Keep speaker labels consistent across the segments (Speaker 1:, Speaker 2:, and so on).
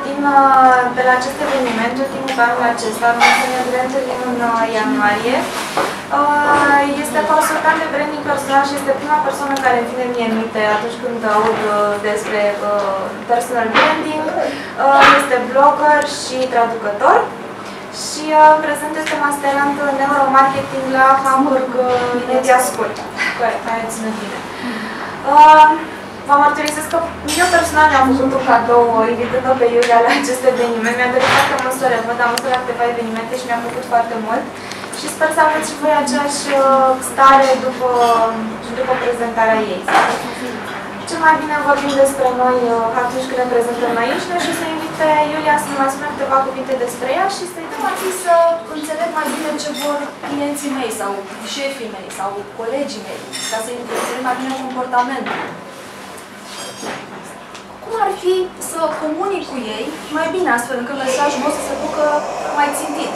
Speaker 1: de la acest eveniment, ultimul pe anul acesta, ne întâlnim în ianuarie. Este consultant de branding personal și este prima persoană care îmi vine mie în minte atunci când aud despre personal branding. Este blogger și traducător și în prezent este masterand în neuromarketing la Hamburg Media School. Corect, mai ținut bine. Vă mărturisesc că eu personal mi-am făcut un cadou invitând-o pe Iulia la acest eveniment. Mi-a dorit foarte mult să o revăd, am văzut la câteva evenimente și mi-a plăcut foarte mult. Și sper să aveți și voi aceeași stare după prezentarea ei. Cel mai bine vorbim despre noi atunci când ne prezentăm aici și o să invit pe Iulia să ne mai spună câteva cuvinte despre ea și să-i dăm
Speaker 2: să înțeleg mai bine ce vor clienții mei sau șefii mei sau colegii mei, ca să înțeleg mai bine comportamentul. Cum ar fi să comunic cu ei mai bine, astfel încât mesajul meu să se ducă mai țintit?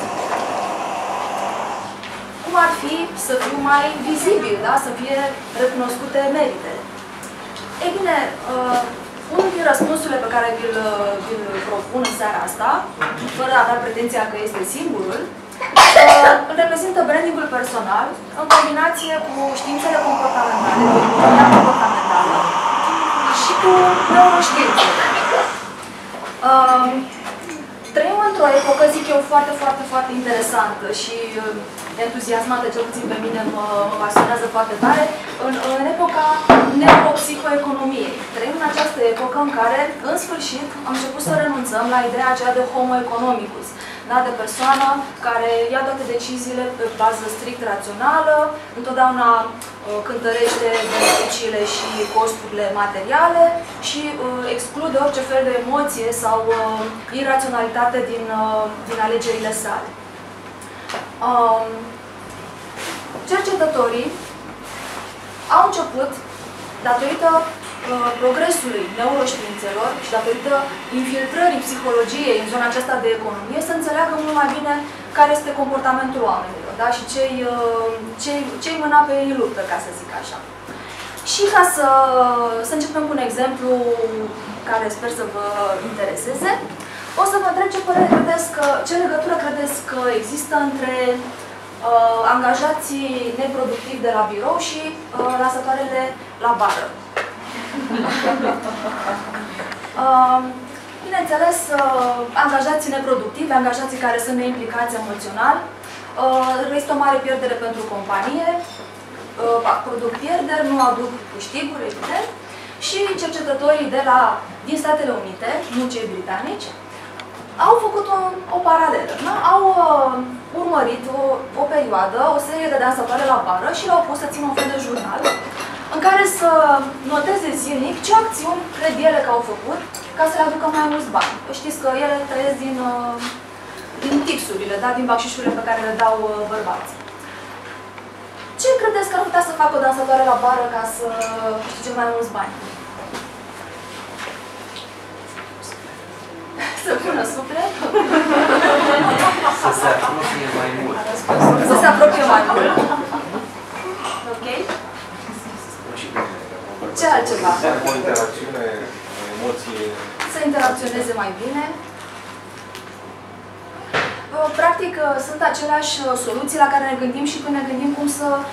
Speaker 2: Cum ar fi să fiu mai vizibil, da? Să fie recunoscute meritele? Ei bine, unul din răspunsurile pe care vi-l propun în seara asta, fără a avea pretenția că este singurul, îl reprezintă brandingul personal în combinație cu științele comportamentale, cu economia comportamentală și cu neuroștiințele. Trăim într-o epocă, zic eu, foarte interesantă și entuziasmată, cel puțin pe mine mă pasionează foarte tare, în epoca neuropsihoeconomiei. Trăim în această epocă în care, în sfârșit, am început să renunțăm la ideea aceea de homo economicus, da? De persoană care ia toate deciziile pe bază strict rațională, întotdeauna cântărește beneficiile și costurile materiale și exclude orice fel de emoție sau iraționalitate din alegerile sale. Cercetătorii au început, datorită progresului neuroștiințelor și datorită infiltrării psihologiei în zona aceasta de economie, să înțeleagă mult mai bine care este comportamentul oamenilor, da? Și ce-i mâna pe ei luptă, ca să zic așa. Și ca să începem cu un exemplu care sper să vă intereseze, o să vă întreb ce legătură credeți că există între angajații neproductivi de la birou și lansatoarele la bară. Bineînțeles, angajații neproductivi, angajații care sunt neimplicați emoțional, este o mare pierdere pentru companie, produc pierderi, nu aduc câștiguri, evident, și cercetătorii din Statele Unite, nu cei britanici, au făcut o paralelă. Da? Au urmărit o perioadă, o serie de dansatoare la bară și le-au pus să țină un fel de jurnal în care să noteze zilnic ce acțiuni cred ele că au făcut ca să le aducă mai mulți bani. Știți că ele trăiesc din tipsurile, da? Din bacșișurile pe care le dau bărbații. Ce credeți că ar putea să facă o dansatoare la bară ca să câștige mai mulți bani? Să pună suflet?
Speaker 3: Să se apropie mai mult.
Speaker 2: Să se apropie mai mult. Ok? Ce altceva?
Speaker 4: O interacțiune, o emoție.
Speaker 2: Să interacționeze mai bine. Practic, sunt aceleași soluții la care ne gândim și când ne gândim cum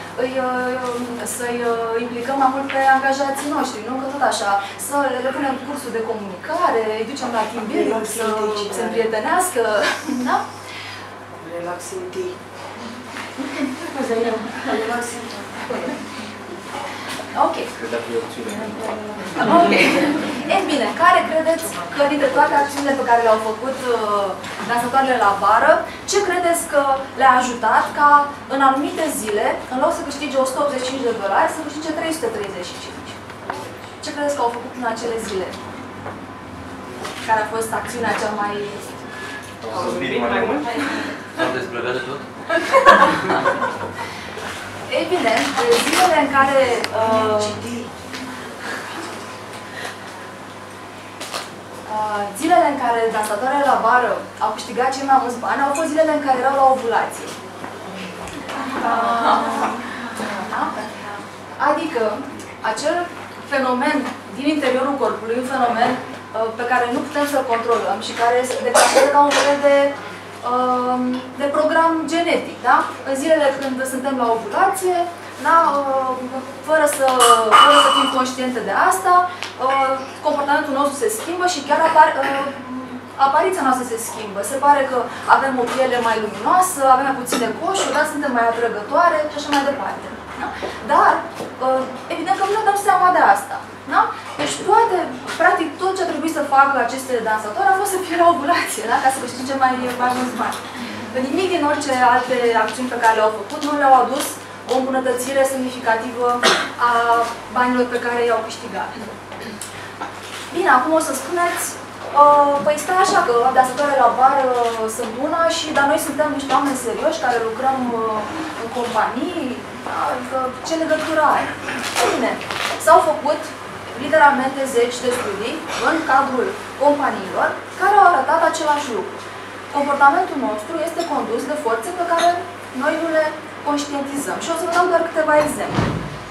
Speaker 2: să-i implicăm mai mult pe angajații noștri, nu? Că tot așa, să le punem cursuri de comunicare, îi ducem la team building, să se împrietenească, da?
Speaker 5: Relaxing tea. Relaxing tea.
Speaker 2: Ok.
Speaker 4: Cred că e opțiune.
Speaker 2: Ok. Ei bine, care credeți că dintre toate acțiunile pe care le-au făcut dansatoarele la bară, ce credeți că le-a ajutat ca în anumite zile, în loc să câștige $185, să câștige 335? Ce credeți că au făcut în acele zile? Care a fost acțiunea cea mai...
Speaker 3: Mai mult? S-au dezbrăcat de tot?
Speaker 2: Ei bine, zilele în care zilele în care dansatoarele la bară au câștigat cei mai mulți bani au fost zilele în care erau la ovulație. Adică, acel fenomen din interiorul corpului, un fenomen pe care nu putem să-l controlăm și care se declanșează ca un fel de program genetic, da? În zilele când suntem la ovulație, da? Fără să fim conștiente de asta, comportamentul nostru se schimbă și chiar apariția noastră se schimbă. Se pare că avem o piele mai luminoasă, avem mai puține coșuri, da? Suntem mai atrăgătoare și așa mai departe. Da? Dar, evident că nu ne dăm seama de asta. Da? Deci practic tot ce a trebuit să facă aceste dansatoare a fost să fie la ovulație, da? Ca să câștige mai mulți bani. Nimic din orice alte acțiuni pe care le-au făcut nu le-au adus o îmbunătățire semnificativă a banilor pe care i-au câștigat. Bine, acum o să spuneți, păi stai așa că dansatoarele la bar sunt una dar noi suntem niște oameni serioși care lucrăm în companii, adică ce legătură are? Bine, s-au făcut literalmente zeci de studii în cadrul companiilor care au arătat același lucru. Comportamentul nostru este condus de forțe pe care noi nu le conștientizăm. Și o să vă dau doar câteva exemple.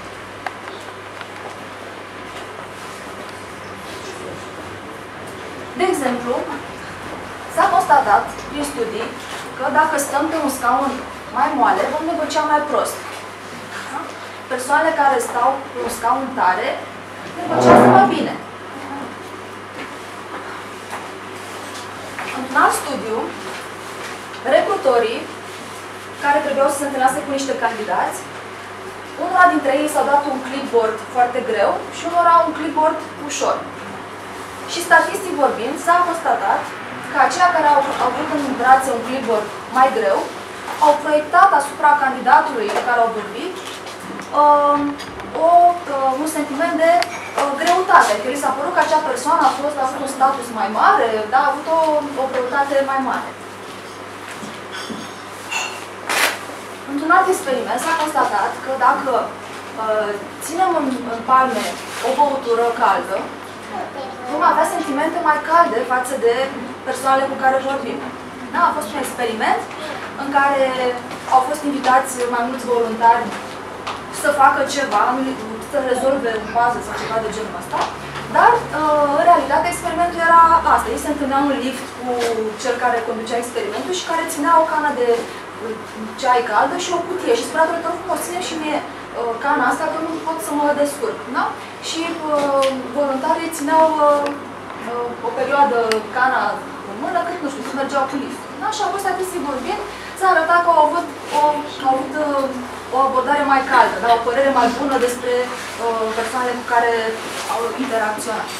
Speaker 2: De exemplu, s-a constatat prin studii că dacă stăm pe un scaun mai moale, vom negocia mai prost. Da? Persoanele care stau pe un scaun tare negociază mai bine. Într-un alt studiu, recrutorii care trebuiau să se întâlnească cu niște candidați, unora dintre ei s-au dat un clipboard foarte greu și unora un clipboard ușor. Și statistic vorbind, s-a constatat că aceia care au avut în brațe un clipboard mai greu au proiectat asupra candidatului cu care au vorbit un sentiment de greutate. Că li s-a părut că acea persoană a avut un status mai mare, da, a avut o greutate mai mare. Într-un alt experiment s-a constatat că dacă ținem în palme o băutură caldă, vom avea sentimente mai calde față de persoanele cu care vorbim. Da, a fost un experiment în care au fost invitați mai mulți voluntari să facă ceva, să rezolve un puzzle sau ceva de genul ăsta, dar în realitate experimentul era asta. Ei se întâlneau în lift cu cel care conducea experimentul și care ținea o cană de ceai caldă și o cutie și spunea: "Te rog frumos, ține și mie cana asta că nu pot să mă descurc." Da? Și voluntarii țineau o perioadă cana în mână, cât nu știu, cât mergeau cu lift. Da? Și apoi, statistic vorbind, s-a arătat că au avut o abordare mai caldă, da? O părere mai bună despre persoanele cu care au interacționat.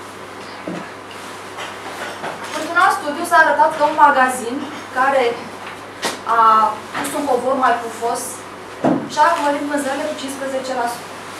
Speaker 2: Într-un alt studiu s-a arătat că un magazin care a pus un covor mai pufos și-a mărit vânzările cu 15%.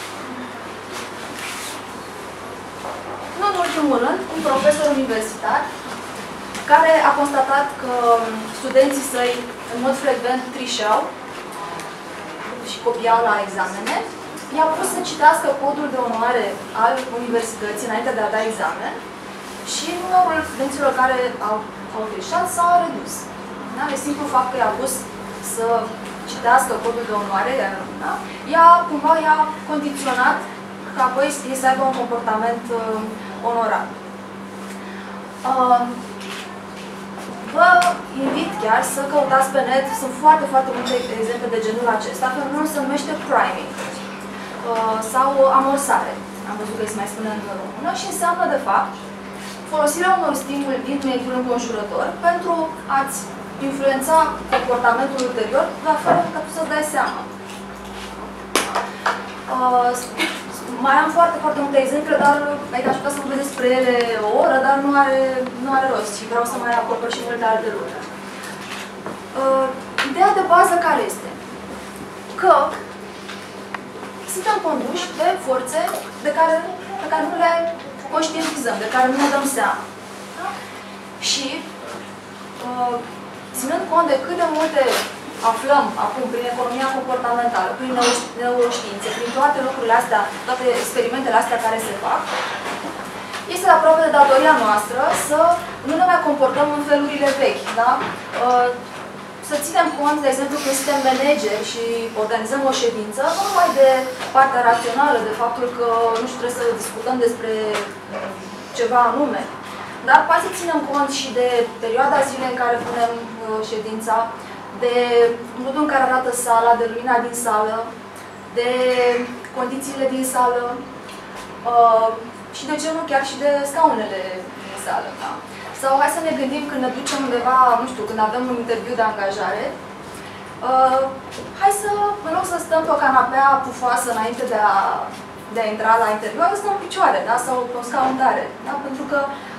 Speaker 2: Nu în ultimul rând, un profesor universitar care a constatat că studenții săi în mod frecvent trișeau și copiau la examene, i-a pus să citească codul de onoare al universității înainte de a da examen și numărul studenților care au trișat s-a redus. Da? De simplu fapt că i-a pus să citească codul de onoare, da? Cumva i-a condiționat ca apoi ei să aibă un comportament onorat. Vă invit chiar să căutați pe net, sunt foarte, foarte multe exemple de genul acesta. Fenomenul se numește priming sau amorsare. Am văzut că îi se mai spune în română și înseamnă, de fapt, folosirea unor stimuli din mediul înconjurător pentru a-ți influența comportamentul ulterior, dar fără ca tu să-ți dai seama. Mai am foarte, foarte multe exemple, dar aici aș putea să vorbesc despre ele o oră, dar nu are rost și vreau să mai acopăr și multe alte lucruri. Ideea de bază care este? Că suntem conduși de forțe pe care nu le conștientizăm, de care nu ne dăm seama. Da? Și ținând cont de cât de multe aflăm acum prin economia comportamentală, prin neuroștiințe, prin toate lucrurile astea, toate experimentele astea care se fac, este aproape de datoria noastră să nu ne mai comportăm în felurile vechi. Da? Să ținem cont, de exemplu, când suntem manageri și organizăm o ședință, nu numai de partea rațională, de faptul că, nu știu, trebuie să discutăm despre ceva anume. Dar poate să ținem cont și de perioada zilei în care punem ședința, de modul în care arată sala, de lumina din sală, de condițiile din sală și de ce nu chiar și de scaunele din sală. Da? Sau hai să ne gândim când ne ducem undeva, nu știu, când avem un interviu de angajare, hai să, în loc să stăm pe o canapea pufoasă înainte de a intra la interviu, hai să stăm în picioare, da? Sau pe un scaun tare. Da? Pentru că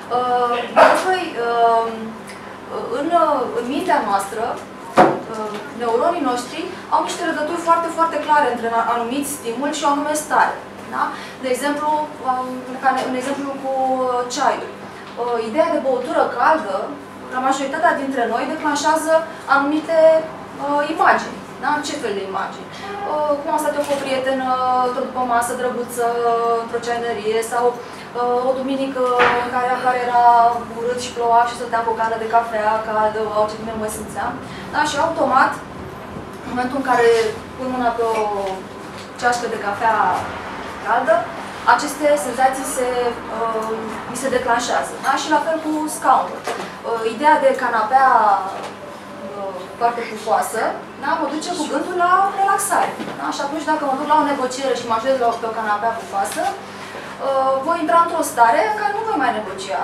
Speaker 2: în mintea noastră, neuronii noștri au niște legături foarte, foarte clare între anumiți stimuli și o anume stare. Da? De exemplu, un exemplu cu ceaiul. Ideea de băutură caldă, la majoritatea dintre noi, declanșează anumite imagini. Da? Ce fel de imagini? Cum a stat eu cu o prietenă, tot după masă, drăguță, într-o ceainerie, sau o duminică în care afară era urât și ploua și stăteam cu o cană de cafea caldă, wow, ce bine mă simțeam. Da? Și automat, în momentul în care pun mâna pe o ceașcă de cafea caldă, aceste senzații mi se declanșează. Da? Și la fel cu scaunul. Ideea de canapea foarte pufoasă, da? Mă duce cu gândul la relaxare. Da? Și atunci dacă mă duc la o negociere și mă așez pe o canapea pufoasă, voi intra într-o stare în care nu voi mai negocia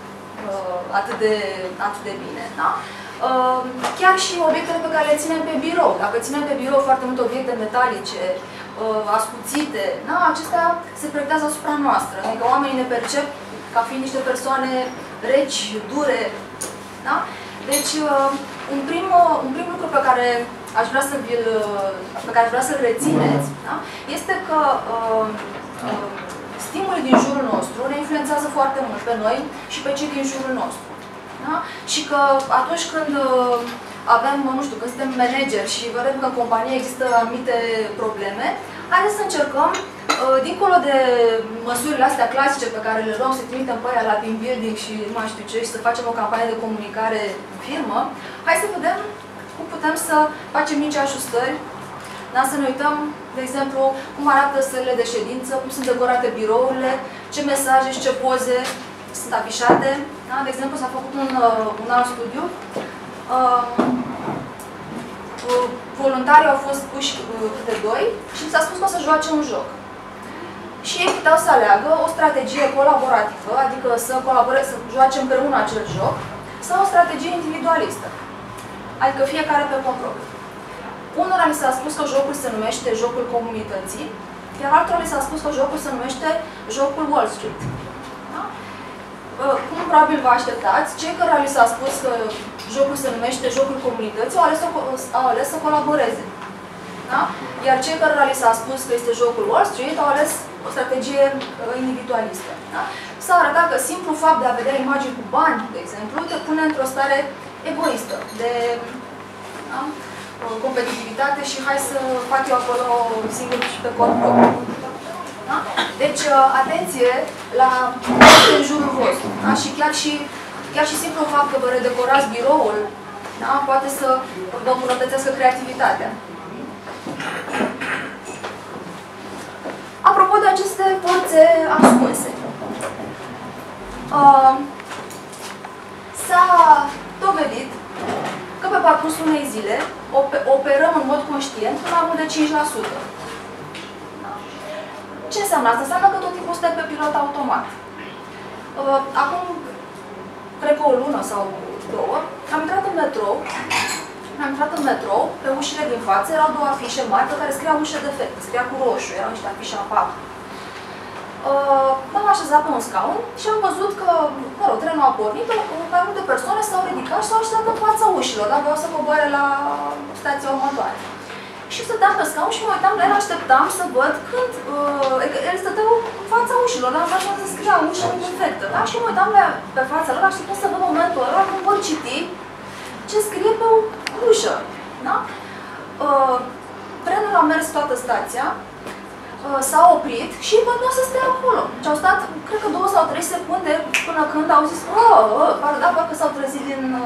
Speaker 2: atât de bine. Da? Chiar și obiectele pe care le ținem pe birou. Dacă ținem pe birou foarte multe obiecte metalice, ascuțite, da? Acestea se proiectează asupra noastră. Adică oamenii ne percep ca fiind niște persoane reci, dure. Da? Deci, un prim lucru pe care aș vrea să-l rețineți, da? Este că stimulii din jurul nostru ne influențează foarte mult pe noi și pe cei din jurul nostru. Da? Și că atunci când avem, nu știu, când suntem manageri și vedem că în companie există anumite probleme, haideți să încercăm, dincolo de măsurile astea clasice pe care le luăm, să trimitem pe aia la team building și nu mai știu ce, și să facem o campanie de comunicare în firmă, hai să vedem cum putem să facem mici ajustări. Da? Să ne uităm, de exemplu, cum arată sălile de ședință, cum sunt decorate birourile, ce mesaje și ce poze sunt afișate. Da? De exemplu, s-a făcut un alt studiu. Voluntarii au fost puși câte doi și s-a spus că o să joace un joc. Și ei puteau să aleagă o strategie colaborativă, adică să colaboreze, să joace împreună acel joc, sau o strategie individualistă, adică fiecare pe control. Unora li s-a spus că jocul se numește jocul comunității, iar altora li s-a spus că jocul se numește jocul Wall Street. Da? Cum probabil vă așteptați, cei care li s-a spus că jocul se numește jocul comunității au ales să colaboreze. Da? Iar cei care li s-a spus că este jocul Wall Street au ales o strategie individualistă. Da? S-a arătat că simplu fapt de a vedea imagini cu bani, de exemplu, te pune într-o stare egoistă, de competitivitate și hai să fac eu acolo singur și pe corp propriu. Da? Deci, atenție la în jurul vostru. Da? Și chiar și simplu fapt că vă redecorați biroul, da? Poate să vă îmbunătățească creativitatea. Apropo de aceste forțe ascunse, s-a dovedit că pe parcursul unei zile operăm în mod conștient cu mai mult de 5%. Da? Ce înseamnă asta? Înseamnă că tot timpul stai pe pilot automat. Acum, cred că o lună sau două, am intrat în metrou, pe ușile din față erau două afișe mari pe care scria ușă defect, scria cu roșu, erau niște afișe aparte. M-am așezat pe un scaun și am văzut că, mă rog, trenul a pornit, mai multe persoane s-au ridicat și s-au așezat în fața ușilor, dar vreau să coboare la stația următoare. Și stăteam pe scaun și mă uitam la el, așteptam să văd când el stăteau în fața ușilor, dar am văzut să scria ușă defectă, da? Și mă uitam pe fața lor, așteptam să văd momentul ăla când vor citi ce scrie pe ușă, da? Trenul a mers toată stația, s-a oprit și bănuiau să stea acolo. Și au stat, cred că 2 sau 3 secunde până când au zis parcă s-au trezit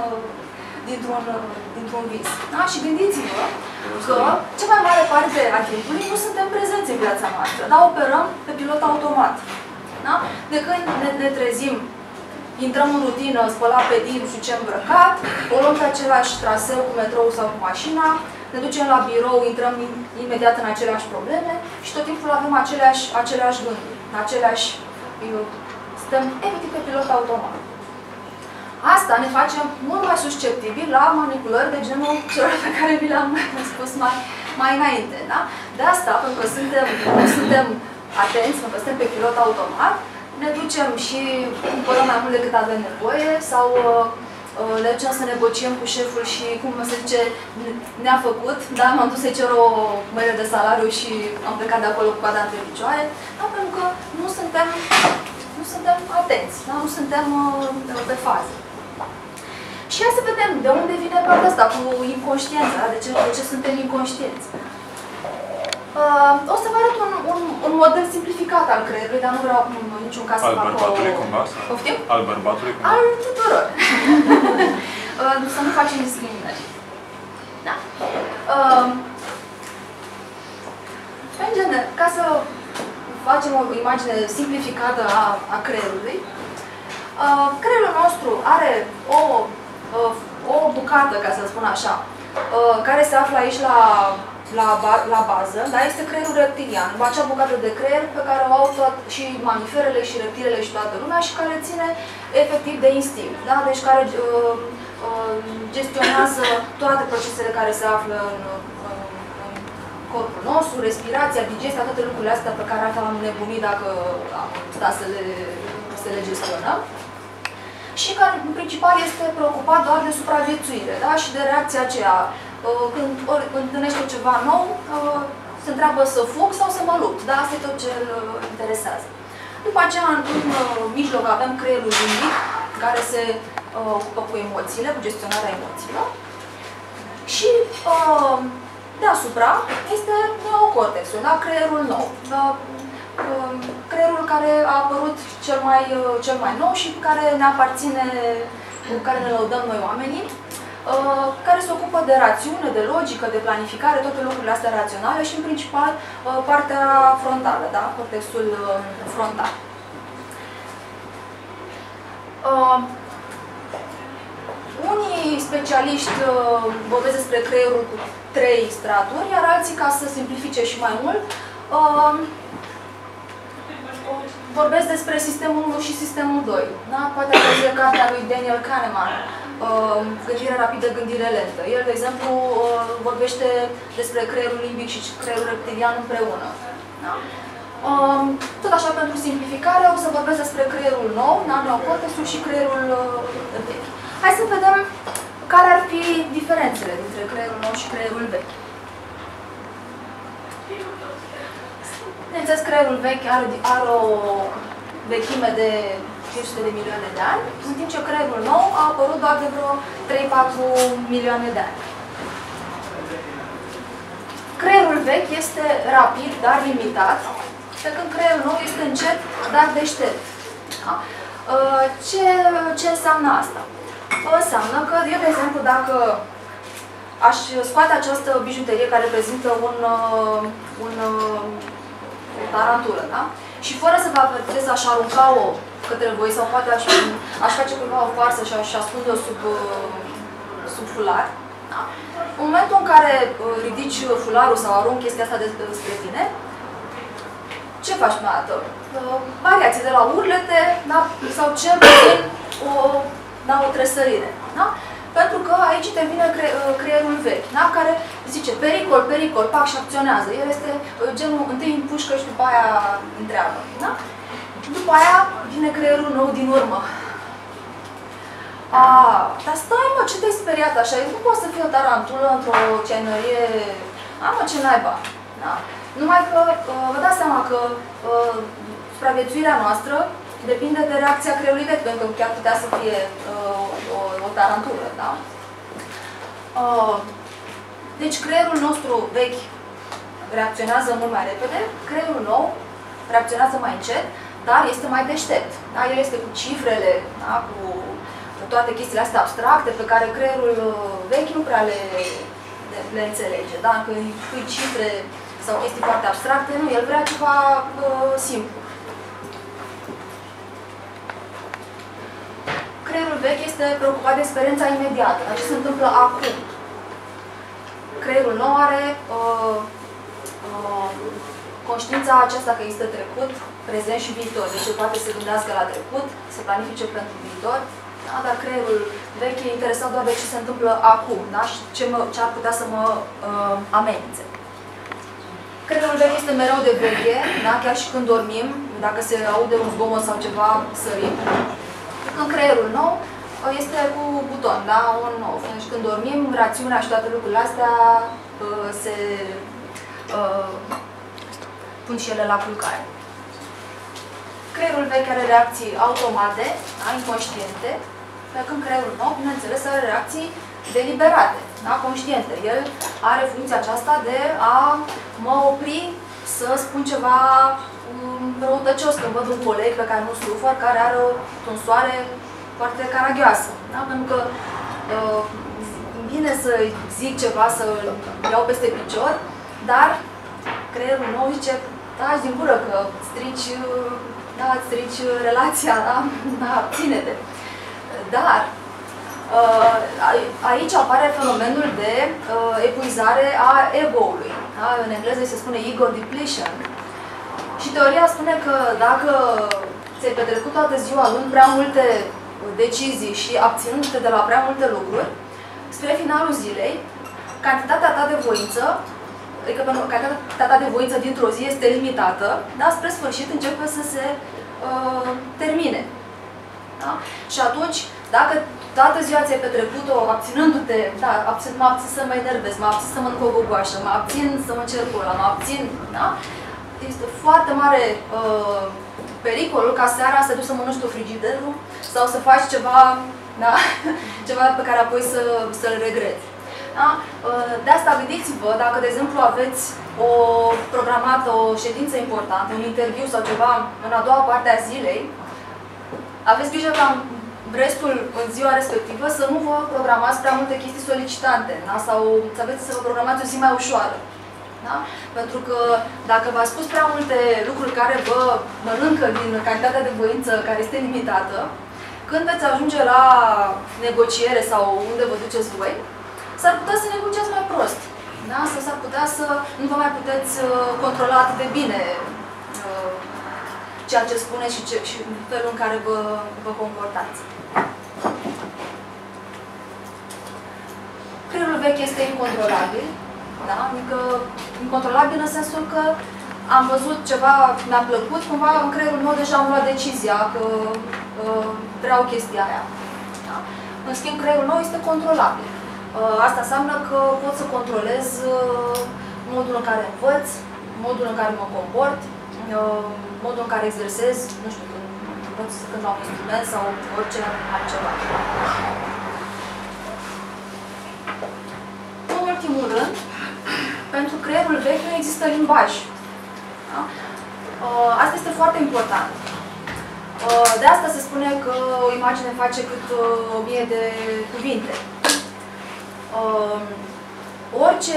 Speaker 2: dintr-un vis. Da? Și gândiți-vă că cea mai mare parte a timpului nu suntem prezenți în viața noastră, dar operăm pe pilot automat. Da? De când ne trezim, intrăm în rutină, spălat pe din, nu știu ce îmbrăcat, o luăm pe același traseu cu metrou sau cu mașina, ne ducem la birou, intrăm imediat în aceleași probleme și tot timpul avem aceleași gânduri, stăm efectiv pe pilot automat. Asta ne face mult mai susceptibili la manipulări de genul celor pe care vi le-am spus mai înainte. Da? De asta, pentru că suntem atenți, pentru că suntem pe pilot automat, ne ducem și cumpărăm mai mult decât avem nevoie sau ne ducem să negociem cu șeful și, cum se zice, ne-a făcut, da, m-am dus să cer o mărire de salariu și am plecat de acolo cu coada între picioare, da, pentru că nu suntem atenți, da? Nu suntem pe fază. Și hai să vedem de unde vine partea asta cu inconștiența, da? De ce suntem inconștienți. O să vă arăt un model simplificat al creierului, dar nu vreau în niciun caz să fac o...
Speaker 6: Al bărbatului cumva?
Speaker 2: Poftim?
Speaker 6: Al bărbatului cumva?
Speaker 2: Al tuturor. Să nu facem discriminări. Da. În general, ca să facem o imagine simplificată a creierului, creierul nostru are o bucată, ca să spun așa, care se află aici la bază, dar este creierul reptilian, acea bucată de creier pe care o au și mamiferele și reptilele și toată lumea și care ține efectiv de instinct, da? Deci care gestionează toate procesele care se află în corpul nostru, respirația, digestia, toate lucrurile astea pe care am nebunit dacă am stat să le gestionăm. Și care, în principal, este preocupat doar de supraviețuire, da? Și de reacția aceea. Când întâlnește ceva nou, se întreabă să fug sau să mă lupt. Da? Asta e tot ce îl interesează. După aceea, în mijloc, avem creierul limbic, care se ocupă cu emoțiile, cu gestionarea emoțiilor. Și deasupra este neocortexul, da? Creierul nou. Creierul care a apărut cel mai nou și care ne aparține, cu care ne lăudăm noi oamenii, care se ocupă de rațiune, de logică, de planificare, toate lucrurile astea raționale și, în principal, partea frontală, da? Cortexul frontal. Unii specialiști vorbesc despre creierul cu 3 straturi, iar alții, ca să simplifice și mai mult, vorbesc despre sistemul 1 și sistemul 2. Da? Poate ați văzut cartea lui Daniel Kahneman, Gândire rapidă, gândire lentă. El, de exemplu, vorbește despre creierul limbic și creierul reptilian împreună. Da? Tot așa, pentru simplificare, o să vorbesc despre creierul nou, neocortexul și creierul vechi. Hai să vedem care ar fi diferențele dintre creierul nou și creierul vechi. Bineînțeles, creierul vechi are o vechime de 500 de milioane de ani, în timp ce creierul nou a apărut doar de vreo 3-4 milioane de ani. Creierul vechi este rapid, dar limitat, pe când creierul nou este încet, dar deștept. Da? Ce înseamnă asta? Înseamnă că, eu, de exemplu, dacă aș scoate această bijuterie care reprezintă o tarantulă, da? Și fără să vă avertizez, aș arunca-o către voi sau poate aș face cumva o farsă și aș ascunde-o sub fular. Da? În momentul în care ridici fularul sau arunci chestia asta despre tine, ce faci prima dată? Variații de la urlete, da? Sau cel puțin o tresărire. Da? Pentru că aici intervine creierul vechi, da? Care zice pericol, pericol, pac, și acționează. El este genul, întâi împușcă și după aia întreabă. Da? După aia vine creierul nou din urmă. Dar stai, mă, ce te-ai speriat așa? Nu poate să fie o tarantulă într-o ceanărie. Mă, ce naiba. Da? Numai că vă dați seama că supraviețuirea noastră depinde de reacția creierului vechi, pentru că chiar putea să fie o tarantulă, da? Deci creierul nostru vechi reacționează mult mai repede, creierul nou reacționează mai încet, dar este mai deștept. Da? El este cu cifrele, da? Cu toate chestiile astea abstracte pe care creierul vechi nu prea le înțelege. Da? Când îi pui cifre sau chestii foarte abstracte, nu, el vrea ceva simplu. vechi este preocupat de experiența imediată, dar ce se întâmplă acum. Creierul nou are conștiința aceasta că există trecut, prezent și viitor. Deci el poate să se gândească la trecut, să planifice pentru viitor, da? Dar creierul vechi e interesat doar de ce se întâmplă acum, da? Și ce ar putea să mă amenințe. Creierul vechi este mereu de veche, da? Chiar și când dormim, dacă se aude un zgomot sau ceva, sărim. Când creierul nou este cu buton, da? On-off. Deci când dormim, rațiunea și toate lucrurile astea se pun și ele la culcare. Creierul vechi are reacții automate, da? Inconștiente, pe când creierul nou, bineînțeles, are reacții deliberate, da? Conștiente. El are funcția aceasta de a mă opri să spun ceva răutăcios când văd un coleg pe care nu sufăr, care are o tunsoare foarte caragioasă. Da? Pentru că bine să zic ceva, să iau peste picior, dar creierul nou zice, taci din gură că strici relația, da? Abține-te. Dar aici apare fenomenul de epuizare a ego-ului. Da? În engleză se spune ego depletion. Și teoria spune că dacă ți-ai petrecut toată ziua luând prea multe decizii și abținându-te de la prea multe lucruri, spre finalul zilei, cantitatea ta de voință, adică cantitatea ta de voință dintr-o zi este limitată, dar spre sfârșit începe să se termine. Da? Și atunci, dacă toată ziua ți-ai petrecut-o abținându-te, da, mă abțin să mă enervez, mă abțin să mănânc o gogoașă, mă abțin să mă cer cola, mă abțin, da? Este foarte mare pericolul ca seara să duci să mănânci tu frigiderul sau să faci ceva, da? Ceva pe care apoi să-l regreți. Da? De asta gândiți-vă, dacă de exemplu aveți programată o ședință importantă, un interviu sau ceva în a doua parte a zilei, aveți grijă ca restul în ziua respectivă să nu vă programați prea multe chestii solicitante, da? Sau să vă programați o zi mai ușoară. Da? Pentru că dacă v-ați spus prea multe lucruri care vă mănâncă din cantitatea de voință care este limitată, când veți ajunge la negociere sau unde vă duceți voi, s-ar putea să negociați mai prost. Da? Sau s-ar putea să nu vă mai puteți controla atât de bine ceea ce spuneți și felul în care vă comportați. Creierul vechi este incontrolabil. Da? Adică incontrolabil în sensul că am văzut ceva, mi-a plăcut, cumva în creierul meu deja am luat decizia că vreau chestia aia. Da? În schimb, creierul nou este controlabil. Asta înseamnă că pot să controlez modul în care învăț, modul în care mă comport, modul în care exersez, nu știu, când la un instrument sau orice altceva. În ultimul rând, pentru creierul vechi nu există limbaj. Da? Asta este foarte important. De asta se spune că o imagine face cât 1000 de cuvinte. Orice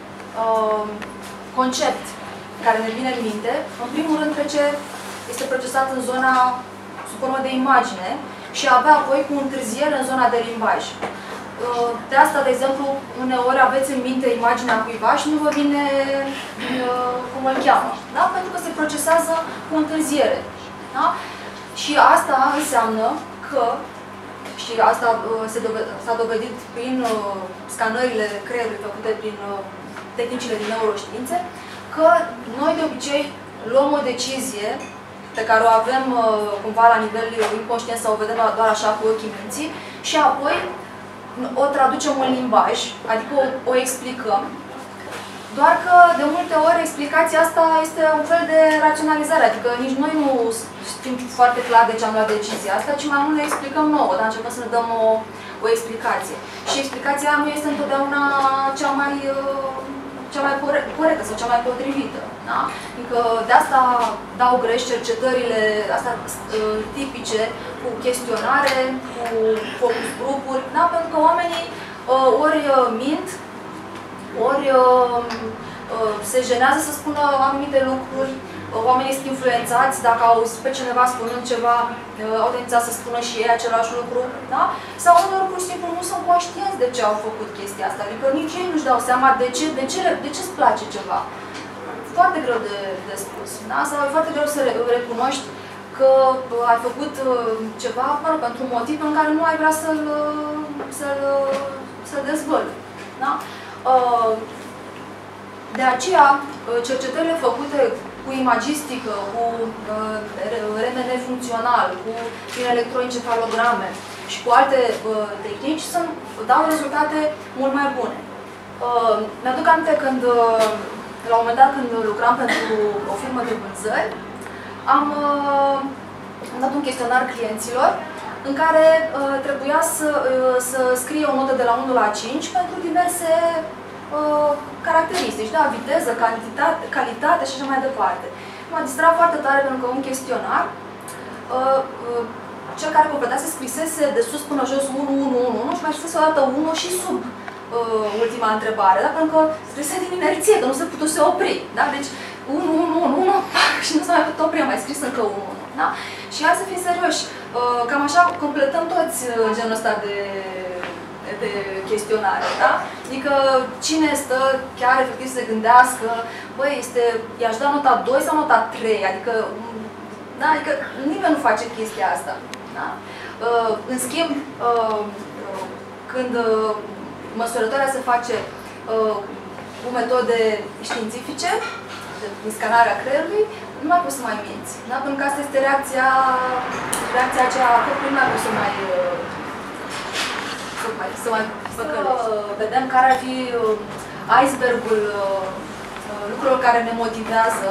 Speaker 2: concept care ne vine în minte, în primul rând este procesat în zona sub formă de imagine și avea apoi cu întârziere în zona de limbaj. De asta, de exemplu, uneori aveți în minte imaginea cuiva și nu vă vine cum îl cheamă. Da? Pentru că se procesează cu întârziere. Da? Și asta înseamnă că, și asta s-a dovedit prin scanările creierului făcute prin tehnicile din neuroștiințe, că noi de obicei luăm o decizie pe care o avem cumva la nivel inconștient sau o vedem doar așa cu ochii minții și apoi o traducem în limbaj, adică o explicăm. Doar că de multe ori explicația asta este un fel de raționalizare, adică nici noi nu știm foarte clar de ce am luat decizia asta, ci mai mult ne explicăm nouă, dar începem să ne dăm o explicație. Și explicația nu este întotdeauna cea mai corectă sau cea mai potrivită. Da? Adică de asta dau greș cercetările astea tipice cu chestionare, cu focus grupuri, da? Pentru că oamenii ori mint, ori se jenează să spună anumite lucruri, oamenii sunt influențați, dacă au auzit pe cineva spunând ceva, au tendința să spună și ei același lucru, da? Sau uneori pur și simplu nu sunt conștienți de ce au făcut chestia asta, adică nici ei nu-și dau seama de ce îți place ceva. Foarte greu de spus, da? Sau e foarte greu să recunoști că ai făcut ceva pentru un motiv în care nu ai vrea să-l dezvălui, da? De aceea, cercetările făcute cu imagistică, cu RMN funcțional, cu electroencefalograme și cu alte tehnici dau rezultate mult mai bune. Mi-aduc aminte când, la un moment dat, când lucram pentru o firmă de vânzări, am dat un chestionar clienților în care trebuia să scrie o notă de la 1 la 5 pentru diverse caracteristici, da? Viteză, calitate și așa mai departe. M-a distrat foarte tare pentru că un chestionar, cel care completase scrisese de sus până jos 1, 1, 1, 1 și mai scrisese o dată 1 și sub ultima întrebare, da? Pentru că scrise din inerție, că nu se putuse opri, da? Deci 1, 1, 1, 1, și nu s-a mai putut opri, am mai scris încă 1, 1, da? Și hai să fim serioși, cam așa completăm toți genul ăsta de chestionare, da? Adică cine stă chiar efectiv să se gândească, băi, i-aș da nota 2 sau nota 3, adică, da? Adică nimeni nu face chestia asta, da? În schimb, când măsurătoarea se face cu metode științifice, din scanarea creierului, nu mai poți să mai minți, da? Pentru că asta este reacția aceea, că nu mai poți să mai vedem care ar fi icebergul lucrurilor care ne motivează.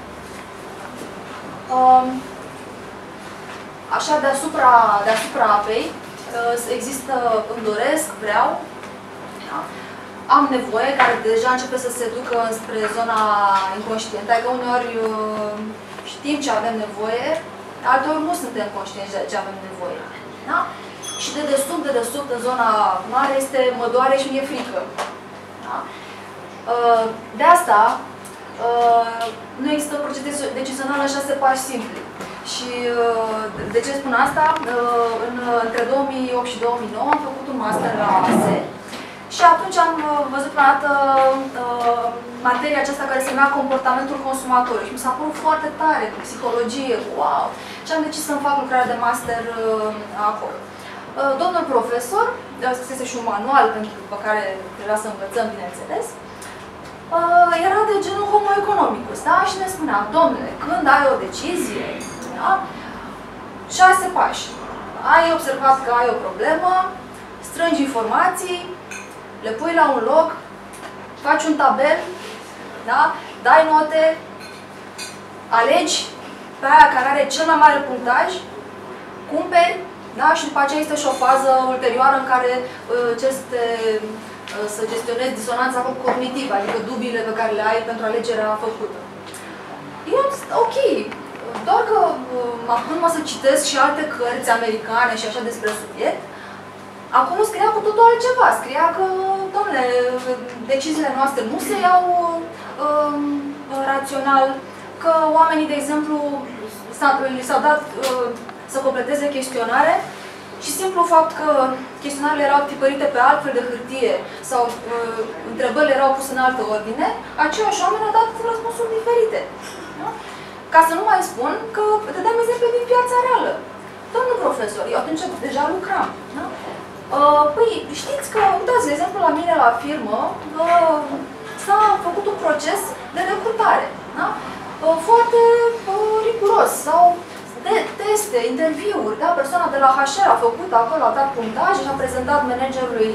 Speaker 2: Așa, deasupra apei, există îmi doresc, vreau, da? Am nevoie, care deja începe să se ducă spre zona inconștientă, adică uneori știm ce avem nevoie, alteori nu suntem conștienți de ce avem nevoie. Da? Și de desubt, în zona mare, este mă doare și mi-e frică. Da? De asta, nu există proces decizional în 6 pași simpli. Și de ce spun asta? Între 2008 și 2009 am făcut un master la ASE și atunci am văzut prima dată materia aceasta care se numea comportamentul consumatorului și mi s-a părut foarte tare, cu psihologie, wow! Și am decis să-mi fac lucrarea de master acolo. Domnul profesor, scrisese și un manual pe care trebuia să învățăm, bineînțeles, era de genul homo economicus, da? Și ne spunea, domnule, când ai o decizie, da? 6 pași. Ai observat că ai o problemă, strângi informații, le pui la un loc, faci un tabel, da? Dai note, alegi pe aia care are cel mai mare punctaj, cumperi, da? Și după aceea este și o fază ulterioară în care să gestionezi disonanța cognitivă, adică dubiile pe care le ai pentru alegerea făcută. Eu am zis, ok, doar că acum să citesc și alte cărți americane și așa despre subiect, acolo scria cu totul altceva. Scria că, dom'le, deciziile noastre nu se iau rațional, că oamenii, de exemplu, li s-au dat să completeze chestionare și simplu fapt că chestionarele erau tipărite pe altfel de hârtie sau întrebările erau puse în altă ordine, aceiași oameni au dat răspunsuri diferite. Da? Ca să nu mai spun că dădeam exemple din viața reală. Domnul profesor, eu atunci deja lucram. Da? Păi, știți că, uitați, de exemplu, la mine la firmă s-a făcut un proces de recrutare. Da? Foarte riguros. Sau de teste, interviuri, da? Persoana de la HR a făcut acolo, a dat punctaje și a prezentat managerului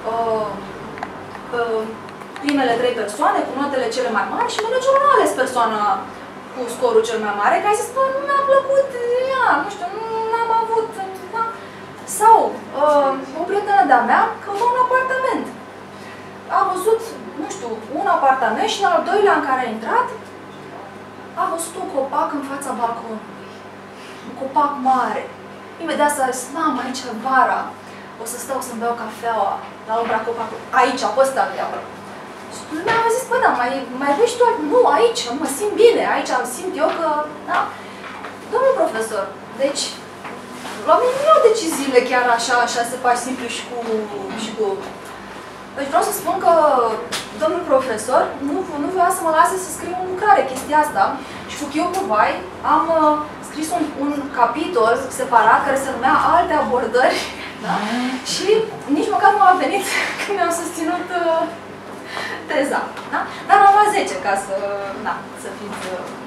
Speaker 2: primele 3 persoane cu notele cele mai mari și managerul nu a ales persoana cu scorul cel mai mare, care zis, nu mi-a plăcut ea, nu știu, nu am avut, da? Sau o prietenă de-a mea căuta un apartament. A văzut, nu știu, un apartament și în al doilea în care a intrat, a văzut un copac în fața balconului. Un copac mare. Imediat s-a zis, mamă, aici vara, o să stau să-mi beau cafeaua la umbra copacului. Aici, pe ăsta vreau. Și lumea a zis, bă, da, mai vrei și tu? Nu, aici, mă simt bine, aici am simt eu că, da. Domnul profesor, deci, oamenii nu iau deciziile chiar așa, se pași simplu și cu... Deci vreau să spun că domnul profesor nu voia să mă lase să scriu în lucrare chestia asta și cu Chiu Vai am scris un capitol separat care se numea Alte abordări, da? Și nici măcar nu a venit când mi-am susținut teza. Da? Dar am luat 10 ca să fiți...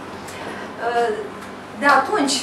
Speaker 2: De atunci,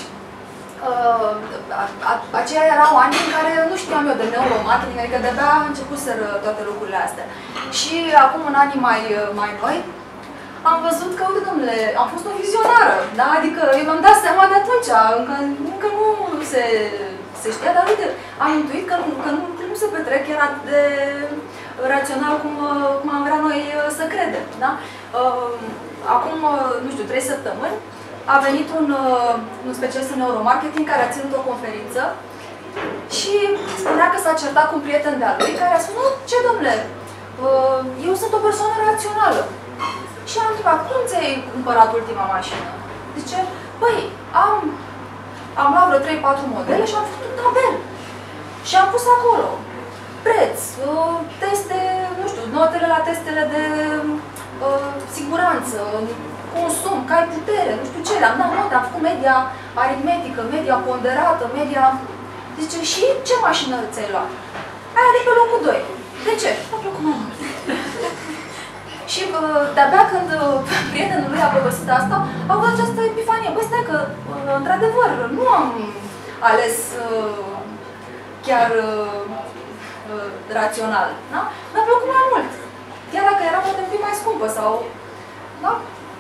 Speaker 2: aceia erau ani în care nu știam eu de neuromarketing, adică de-abia începuseră toate lucrurile astea. Și acum, în anii mai noi, am văzut că, uite, domnule, am fost o vizionară, da? Adică eu mi-am dat seama de atunci, încă nu se știa, dar uite, am intuit că nu se petrec chiar atât de rațional cum am vrea noi să credem, da? Acum, nu știu, 3 săptămâni, a venit un specialist în neuromarketing care a ținut o conferință și spunea că s-a certat cu un prieten de-al lui care a spus, nu, ce domnule, eu sunt o persoană rațională. Și am întrebat, cum ți-ai cumpărat ultima mașină? Zice, băi, am luat vreo 3-4 modele și am făcut un tabel. Și am pus acolo preț, teste, nu știu, notele la testele de siguranță, consum, cai putere, nu știu ce, am dat note, am făcut media aritmetică, media ponderată, media... Zice, și ce mașină ți-ai luat? Aia de pe locul 2. De ce? M-a plăcut mai mult. Și de-abia când prietenul lui a povestit asta, a avut această epifanie. Băi, stai că, într-adevăr, nu am ales chiar rațional. Da? Mi-a plăcut mai mult. Chiar dacă era poate un pic mai scumpă sau... Da?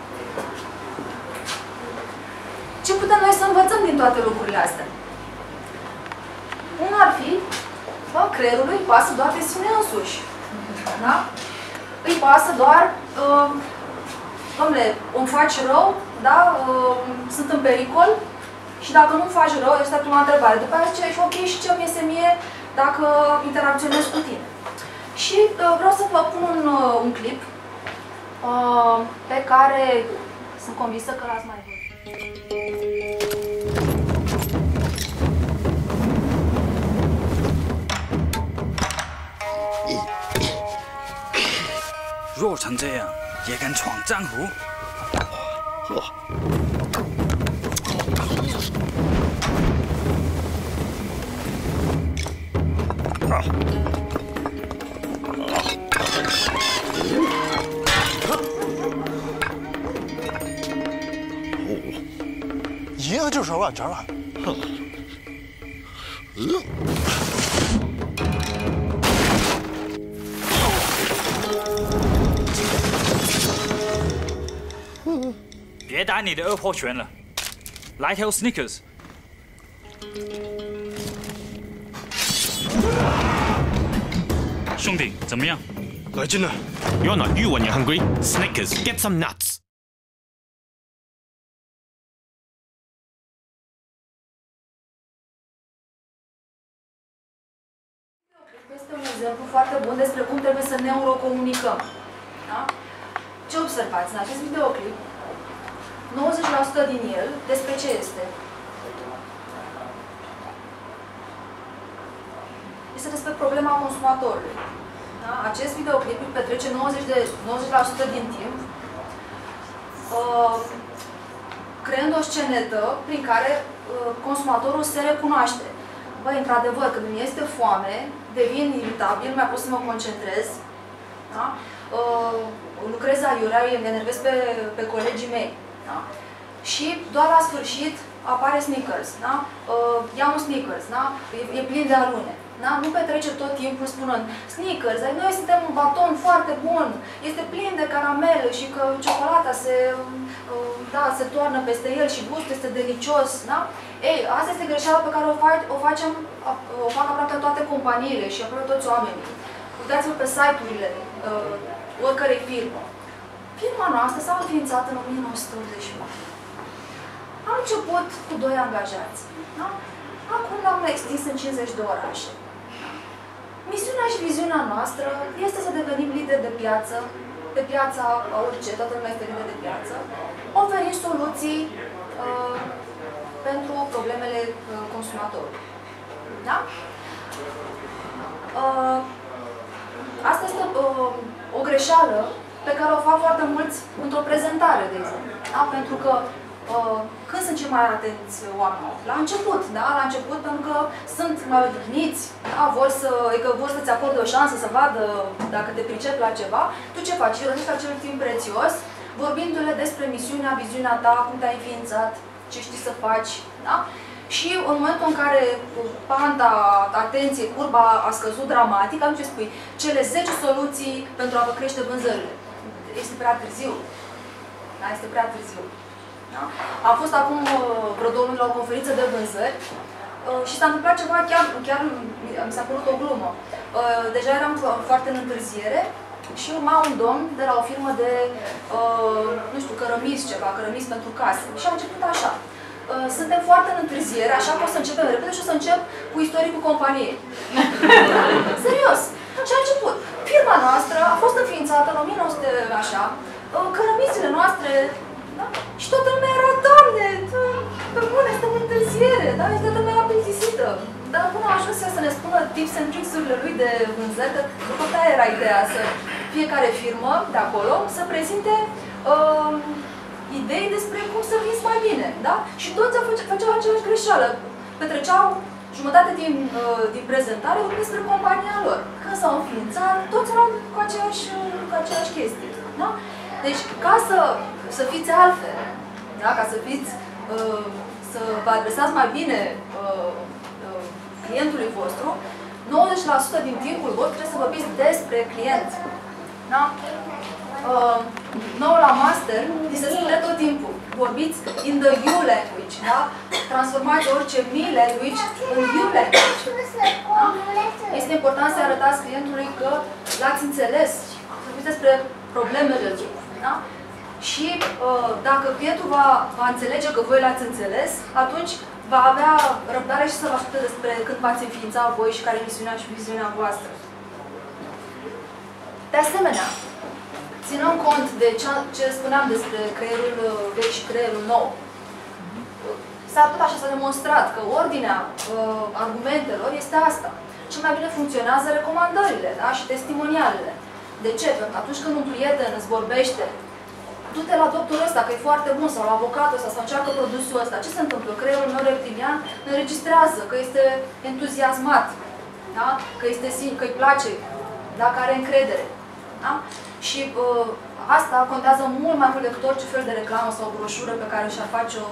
Speaker 2: Ce putem noi să învățăm din toate lucrurile astea? Unul ar fi, bă, creierului îi pasă doar de sine însuși. Da? Îi pasă doar, dom'le, îmi faci rău, da? Sunt în pericol și dacă nu-mi faci rău, este prima întrebare. După aceea zice, ok, și ce mi iese mie dacă interacționez cu tine? Și vreau să vă pun un clip pe care sunt convinsă că l-ați mai văzut.
Speaker 6: 弱成这样也敢闯江湖？
Speaker 7: 一个就手腕折了。
Speaker 6: 别打你的二破拳了，来条 Snickers。兄弟，怎么样？
Speaker 7: 来劲了！
Speaker 8: You're not you when you're hungry. Snickers, get some nuts.
Speaker 2: Este un exemplu foarte bun despre cum trebuie să neurocomunicăm. Da? Ce observați în acest videoclip? 90% din el, despre ce este? Este despre problema consumatorului. Da? Acest videoclip îl petrece 90% din timp creând o scenetă prin care consumatorul se recunoaște. Băi, într-adevăr, când îmi este foame, devin iritabil, nu mai pot să mă concentrez, da? Lucrez aiurea, îi enervez pe colegii mei. Da? Și doar la sfârșit apare Snickers. Da? Iau un Snickers, da? E plin de arune. Da? Nu petrece tot timpul spunând Snickers, noi suntem un baton foarte bun, este plin de caramele și că ciocolata se toarnă peste el și gustul este delicios. Da? Ei, asta este greșeala pe care o fac aproape toate companiile și aproape toți oamenii. Uitați-vă pe site-urile oricărei firme. Firma noastră s-a înființat în 1981. Am început cu 2 angajați. Da? Acum l-am extins în 50 de orașe. Misiunea și viziunea noastră este să devenim lideri de piață pe piața orice, toată lumea este lider de piață, oferind soluții pentru problemele consumatorului. Da? Asta este o greșeală pe care o fac foarte mulți într-o prezentare, de exemplu. Da? Pentru că când sunt cei mai atenți oameni? La început, da? La început, pentru că sunt mai odihniți, da? vor să-ți acorde o șansă să vadă dacă te pricepi la ceva. Tu ce faci? Ironești acel timp prețios, vorbindu-le despre misiunea, viziunea ta, cum te-ai înființat, ce știi să faci, da? Și în momentul în care panta, atenție, curba a scăzut dramatic, atunci spui cele 10 soluții pentru a vă crește vânzările. Este prea târziu. Da? Este prea târziu. Da? Am fost acum vreo 2 luni la o conferință de vânzări și s-a întâmplat ceva, chiar mi s-a părut o glumă. Deja eram foarte în întârziere și urma un domn de la o firmă de, nu știu, cărămizi pentru case. Și a început așa. Suntem foarte în întârziere, așa că o să începem repede și o să încep cu istoricul companiei. Serios! Și a început. Firma noastră a fost înființată în 1900, așa, cărămizile noastre, da? Și toată lumea era, Doamne, pe bune, suntem în întârziere, da? Și toată lumea era plictisită. Dar până a ajuns să ne spună tips and tricks-urile lui de vânzări, că după aia era ideea să fiecare firmă de acolo să prezinte idei despre cum să vinzi mai bine, da? Și toți făceau aceeași greșeală. Petreceau jumătate din prezentare despre compania lor. Când s-au înființat, toți erau cu aceeași chestie, da? Deci, ca să fiți altfel, da? Ca să fiți, să vă adresați mai bine clientului vostru, 90% din timpul vostru trebuie să vorbiți despre client. Da? Nou la master, ni se spune tot timpul, vorbiți in the you language, da? Transformați orice me language în you language. Da? Este important să arătați clientului că l-ați înțeles, să vorbiți despre problemele lui. Da? Și dacă clientul va înțelege că voi l-ați înțeles, atunci va avea răbdare și să vă asculte despre când v-ați înființa voi și care e misiunea și viziunea voastră. De asemenea, ținând cont de ce spuneam despre creierul vechi și creierul nou, s-a tot așa s-a demonstrat că ordinea argumentelor este asta. Cel mai bine funcționează recomandările, da? Și testimonialele. De ce? Pentru că atunci când un prieten îți vorbește, du-te la doctorul ăsta, că e foarte bun, sau la avocatul ăsta, sau încearcă produsul ăsta. Ce se întâmplă? Creierul meu reptilian înregistrează că este entuziasmat, da? Că îi place, da? Că are încredere. Da? Și asta contează mult mai mult decât orice fel de reclamă sau o broșură pe care și-ar face-o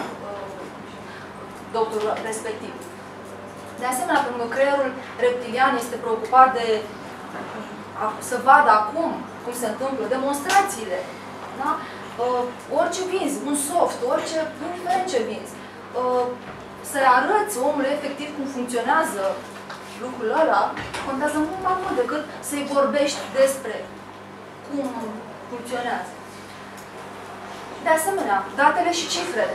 Speaker 2: doctorul respectiv. De asemenea, pentru că creierul reptilian este preocupat de să vadă acum cum se întâmplă demonstrațiile, da? Orice vinzi, un soft, orice, indiferent ce vinzi, să-i arăți omului efectiv cum funcționează lucrul ăla, contează mult mai mult decât să-i vorbești despre cum funcționează. De asemenea, datele și cifrele.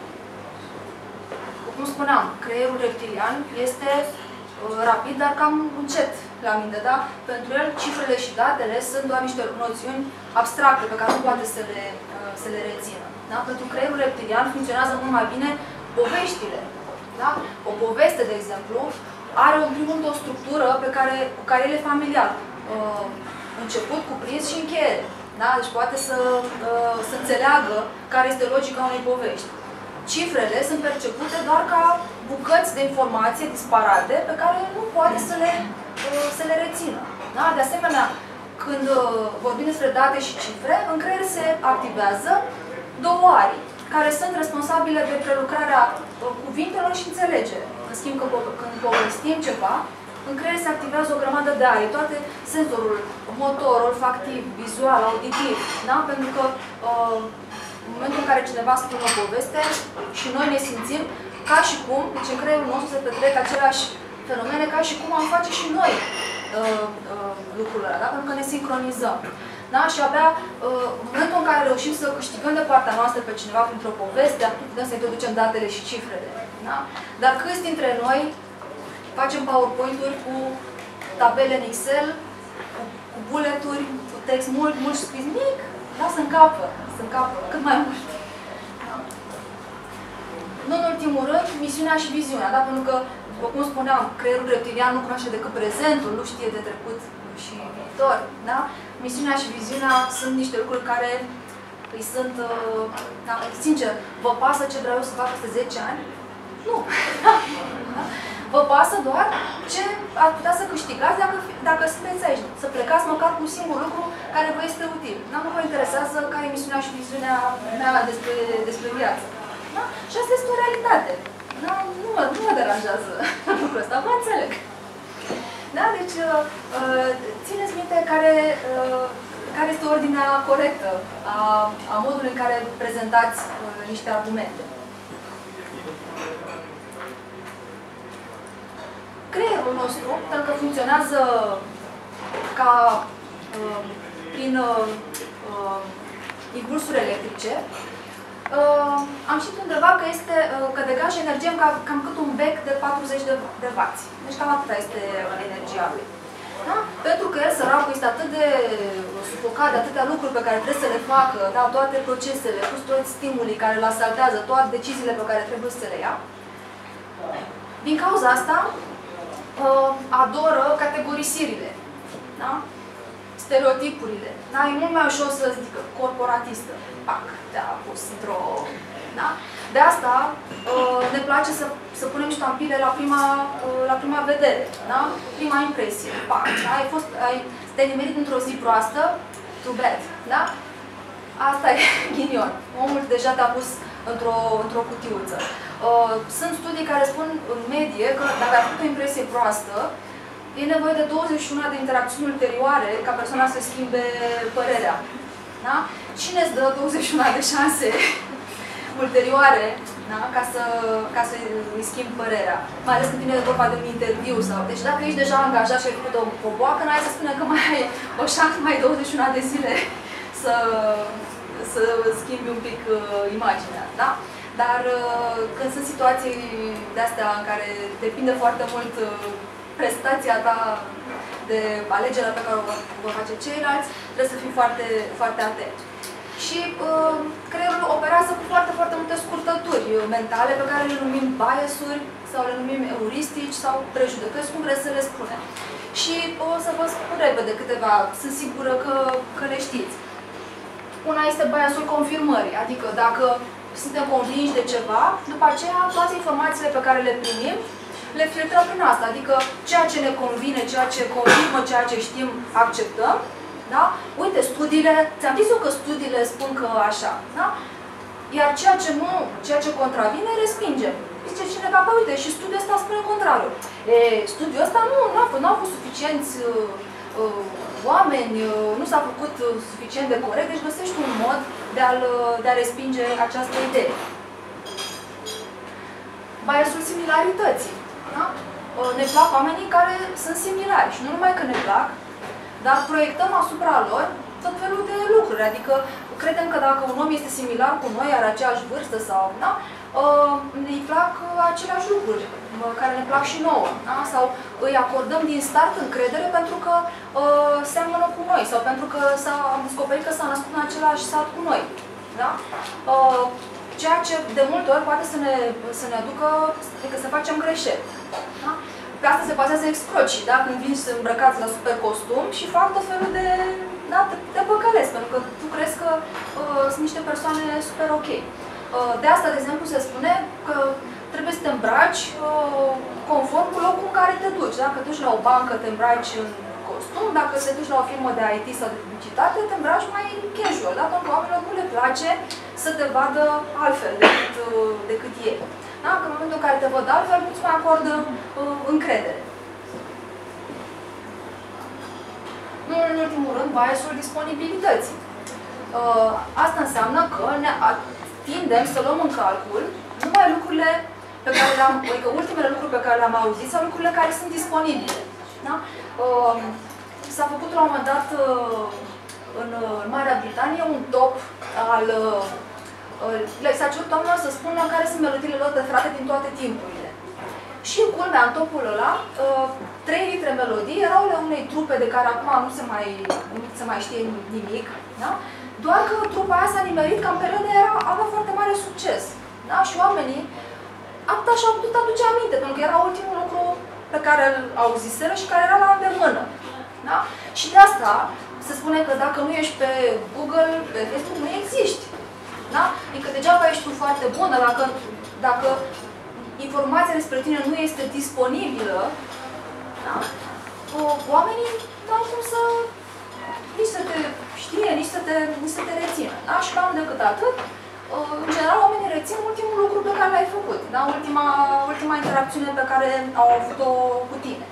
Speaker 2: Cum spuneam, creierul reptilian este rapid, dar cam încet la minte, da? Pentru el, cifrele și datele sunt doar niște noțiuni abstracte pe care nu poate să le rețină. Da? Pentru creierul reptilian funcționează mult mai bine poveștile. Da? O poveste, de exemplu, are în primul rând o structură cu care el e familiar. Început, cuprins și încheiere. Da? Deci poate să înțeleagă care este logica unei povești. Cifrele sunt percepute doar ca bucăți de informație disparate pe care nu poate să le rețină. Da? De asemenea, când vorbim despre date și cifre, în creier se activează două arii, care sunt responsabile de prelucrarea cuvintelor și înțelegere. În schimb, când povestim ceva, în creier se activează o grămadă de arii, toate senzorul motor, olfactiv, vizual, auditiv, da? Pentru că în momentul în care cineva spune o poveste și noi ne simțim ca și cum, deci în creierul nostru se petrec aceleași fenomene ca și cum am face și noi lucrurile alea, da? Pentru că ne sincronizăm. Da? Și abia în momentul în care reușim să câștigăm de partea noastră pe cineva printr-o poveste, atunci putem să introducem datele și cifrele. Da? Dar câți dintre noi facem PowerPoint-uri cu tabele în Excel, cu bullet-uri, cu text mult și scris mic, da, să încapă cât mai mult. Da. Nu în ultimul rând, misiunea și viziunea, da? Pentru că, după cum spuneam, creierul reptilian nu cunoaște decât prezentul, nu știe de trecut și viitor, da? Misiunea și viziunea sunt niște lucruri care îi sunt, da, sincer, vă pasă ce vreau eu să fac peste 10 ani? Nu. Vă pasă doar ce ar putea să câștigați dacă sunteți aici. Să plecați măcar cu un singur lucru care vă este util. Nu vă interesează care e misiunea și viziunea mea despre viață. Da? Și asta este o realitate. Da? Nu mă deranjează lucrul ăsta, vă înțeleg. Da? Deci, țineți minte care este ordinea corectă a modului în care prezentați niște argumente. Creierul nostru, pentru că funcționează ca prin impulsuri electrice, am citit undeva că degajă energie cam cât un bec de 40 de W. Deci cam atâta este energia lui. Da? Pentru că el, săracul, este atât de sufocat de atâtea lucruri pe care trebuie să le facă, da? Toate procesele, plus toți stimulii care îl asaltează, toate deciziile pe care trebuie să le ia. Din cauza asta, adoră categorisirile, da? Stereotipurile. Da? E mult mai ușor să zică corporatistă. Pac, te-a pus într-o... Da? De asta ne place să punem ștampile la prima vedere, da? Prima impresie. Pac, da? Te-ai nimerit într-o zi proastă, too bad, da? Asta e ghinion. Omul deja te-a pus într-o cutiuță. Sunt studii care spun în medie că dacă ai făcut o impresie proastă, e nevoie de 21 de interacțiuni ulterioare ca persoana să schimbe părerea. Da? Cine îți dă 21 de șanse ulterioare, da? ca să îi schimbi părerea? Mai ales când vine vorba de un interviu. Deci dacă ești deja angajat și ai făcut o boacă, n-ai să spune că mai ai o șansă, mai 21 de zile să schimbi un pic imaginea. Da? Dar când sunt situații de-astea în care depinde foarte mult prestația ta de alegerea pe care o vor face ceilalți, trebuie să fii foarte, foarte atent. Și creierul operează cu foarte, foarte multe scurtături mentale pe care le numim bias-uri sau le numim euristici sau prejudecăți, cum vreți să le spunem. Și o să vă spun repede câteva, sunt sigură că le știți. Una este biasul confirmării, adică dacă suntem convinși de ceva, după aceea toate informațiile pe care le primim, le filtrăm prin asta, adică ceea ce ne convine, ceea ce confirmă, ceea ce știm, acceptăm. Da? Uite, studiile, ți-am zis eu că studiile spun că așa, da? Iar ceea ce contravine, respingem. Zice cineva, bă, uite, și studiul ăsta spune contrariu. Studiul ăsta nu au fost suficienți oameni, nu s-a făcut suficient de corect, deci găsești un mod de a respinge această idee. Biasul similarității. Da? Ne plac oamenii care sunt similari și nu numai că ne plac, dar proiectăm asupra lor tot felul de lucruri. Adică credem că dacă un om este similar cu noi, are aceeași vârstă sau, da? Îi plac aceleași lucruri care ne plac și nouă. Da? Sau îi acordăm din start încredere pentru că seamănă cu noi sau pentru că am descoperit că s-a născut în același sat cu noi. Da? Ceea ce de multe ori poate să ne aducă să facem greșeli. Da? Pe asta se bazează excrocii, da? Când vin îmbrăcați la super costum și fac tot felul de păcălesc, pentru că tu crezi că sunt niște persoane super ok. De asta, de exemplu, se spune că trebuie să te îmbraci conform cu locul în care te duci. Dacă te duci la o bancă, te îmbraci în costum, dacă te duci la o firmă de IT sau de publicitate, te îmbraci mai casual, da? Pentru că oamenilor nu le place să te vadă altfel decât ei. Da? Că în momentul în care te văd altfel, nu-ți mai acordă încredere. Nu în ultimul rând, biasul disponibilității. Asta înseamnă că tindem să luăm în calcul numai lucrurile pe care le-am, adică ultimele lucruri pe care le-am auzit sau lucrurile care sunt disponibile. Da? S-a făcut la un moment dat în Marea Britanie un top al... S-a cerut oamenilor să spună care sunt melodiile lor preferate din toate timpurile. Și culmea, în topul ăla, 3 dintre melodii erau ale unei trupe de care acum nu se mai știe nimic, da? Doar că trupa aia s-a nimerit că în perioada avea foarte mare succes. Da? Și oamenii atât și-au putut aduce aminte, pentru că era ultimul lucru pe care îl auziseră și care era la îndemână. Da? Și de asta se spune că dacă nu ești pe Google, pe Facebook, nu existi. Da? Adică degeaba ești tu foarte bună, dacă informația despre tine nu este disponibilă, da? Oamenii n-au cum să nici să te știe, nici să te rețină. Da? Și mai mult decât atât, în general, oamenii rețin ultimul lucru pe care l-ai făcut, da? Ultima interacțiune pe care au avut-o cu tine.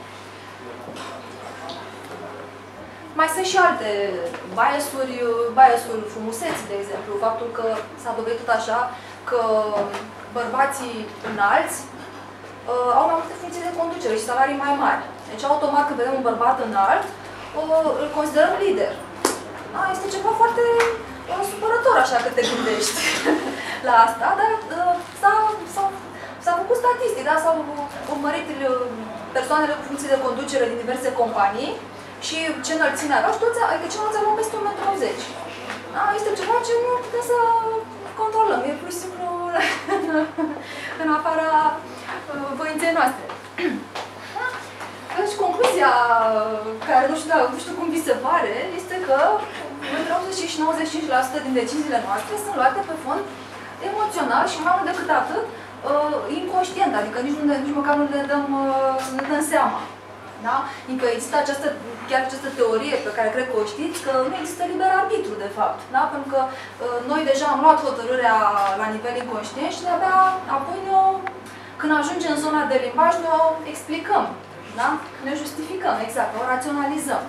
Speaker 2: Mai sunt și alte bias-uri frumuseți, de exemplu, faptul că s-a dovedit tot așa că bărbații înalți au mai multe funcții de conducere și salarii mai mari. Deci, automat, când vedem un bărbat înalt, îl considerăm lider. Da? Este ceva foarte supărător, așa că te gândești la asta, dar s-a făcut statistic, da? S-au urmărit persoanele cu funcții de conducere din diverse companii și ce înălțime aveau și toți, adică ceilalți aveau peste 1,80 m. Da? Este ceva ce nu putem să controlăm, e pur și simplu în afara voinței noastre. Da? Deci concluzia care nu știu cum vi se pare este că între 80 și 95% din deciziile noastre sunt luate pe fond emoțional și mai mult decât atât inconștient, adică nici măcar nu ne dăm seama. Da? Adică există chiar această teorie pe care cred că o știți, că nu există liber arbitru, de fapt. Da? Pentru că noi deja am luat hotărârea la nivel inconștient și de-abia apoi când ajungem în zona de limbaj, ne-o explicăm. Da? Ne justificăm, exact, o raționalizăm.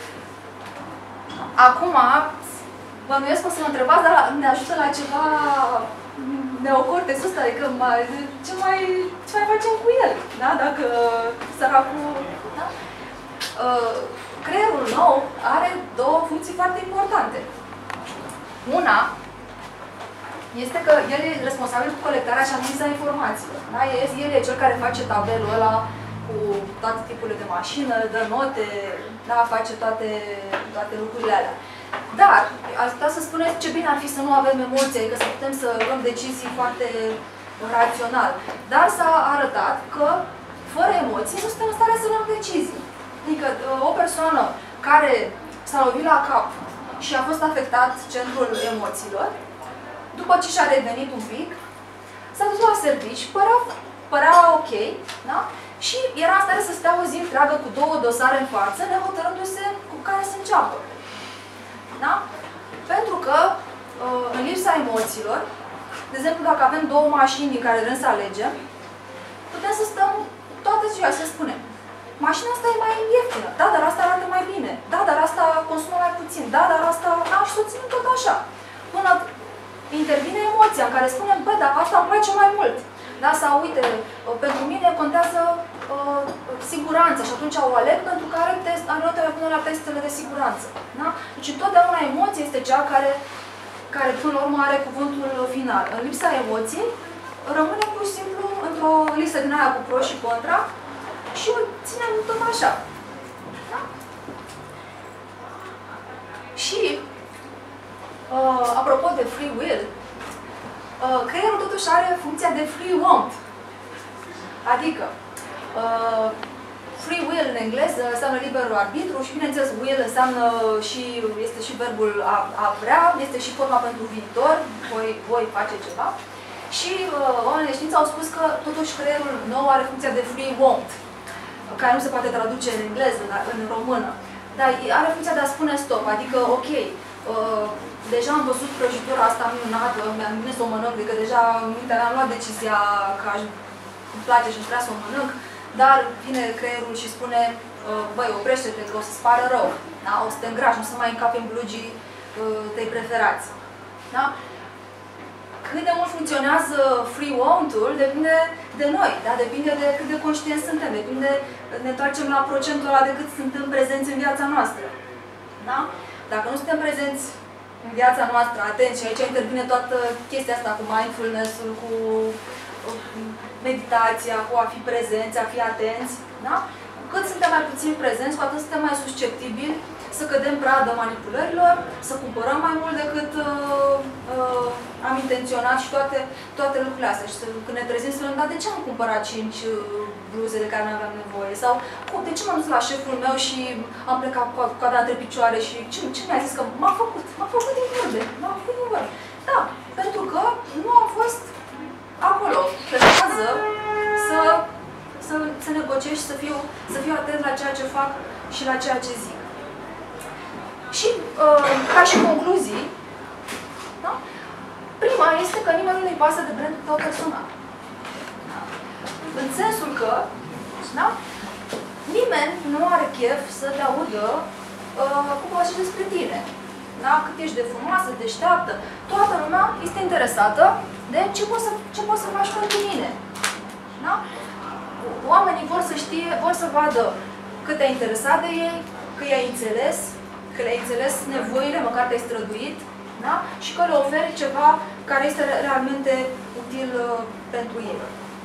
Speaker 2: Acum, bănuiesc că o să mă întrebați, dar ne ajută la ceva neocortexul ăsta, adică ce mai facem cu el, da? Dacă săracul... Da? Creierul nou are două funcții foarte importante. Una este că el e responsabil cu colectarea și analiza informațiilor. Da? El e cel care face tabelul ăla cu toate tipurile de mașină, dă note, da? Face toate lucrurile alea. Dar, ați putea să spuneți ce bine ar fi să nu avem emoții, adică să putem să luăm decizii foarte rațional. Dar s-a arătat că, fără emoții, nu suntem în stare să luăm decizii. Adică, o persoană care s-a lovit la cap și a fost afectat centrul emoțiilor, după ce și-a revenit un pic, s-a dus la servici, părea ok, da? Și era în stare să stea o zi întreagă cu două dosare în față, nehotărându-se cu care să înceapă. Da? Pentru că, în lipsa emoțiilor, de exemplu, dacă avem două mașini din care vrem să alegem, putem să stăm toată ziua să spunem: mașina asta e mai ieftină, da, dar asta arată mai bine, da, dar asta consumă mai puțin, da, dar asta... Da, și să ținem tot așa. Până intervine emoția în care spunem: bă, dar asta îmi place mai mult. Da, sau uite, pentru mine contează siguranța și atunci o aleg pentru că are notele până la testele de siguranță. Da? Deci întotdeauna emoția este cea care până la urmă are cuvântul final. În lipsa emoției rămânem pur și simplu într-o listă din aia cu pro și contra și o ținem tot așa. Da? Și apropo de free will, creierul totuși are funcția de free want. Adică, free will în engleză înseamnă liberul arbitru și, bineînțeles, will înseamnă este și verbul a vrea, este și forma pentru viitor, voi face ceva. Și oamenii de știință au spus că totuși creierul nou are funcția de free want, care nu se poate traduce în engleză, în română. Dar are funcția de a spune stop, adică, ok, deja am văzut prăjitura asta minunată, mi-am gândit să o mănânc, adică deja în mintea mea am luat decizia că îmi place și îmi vrea să o mănânc, dar vine creierul și spune: băi, oprește-te, că o să-ți pară rău, da? O să te îngrași, nu să mai încapi în blugii tăi preferați. Da? Cât de mult funcționează free want-ul depinde de noi, da? Depinde de cât de conștienți suntem, depinde, ne întoarcem la procentul ăla de cât suntem prezenți în viața noastră. Da? Dacă nu suntem prezenți în viața noastră, atenți, și aici intervine toată chestia asta cu mindfulness-ul, cu meditația, cu a fi prezenți, a fi atenți, da? cât suntem mai puțin prezenți, cu atât suntem mai susceptibili să cădem pradă manipulărilor, să cumpărăm mai mult decât am intenționat și toate lucrurile astea. Și când ne trezim să vedem, dar de ce am cumpărat 5 bluze de care nu aveam nevoie? Sau de ce m-am dus la șeful meu și am plecat cu coada între picioare și ce mi-a zis că m-a făcut din vorbe, m-a făcut din vorbe. Da, pentru că nu am fost acolo, pe fază, să negociez, să fiu atent la ceea ce fac și la ceea ce zic. Și ca și concluzii, da? Prima este că nimeni nu-i pasă de brandul tău personal. Da? În sensul că, da? Nimeni nu are chef să te audă cum vorbești despre tine. Da? Cât ești de frumoasă, deșteaptă. Toată lumea este interesată de ce poți să faci pentru mine. Da? Oamenii vor să știe, vor să vadă cât te-ai interesat de ei, că i-ai înțeles, că le-ai înțeles nevoile, măcar te-ai străduit, da? Și că le oferi ceva care este realmente util pentru ei.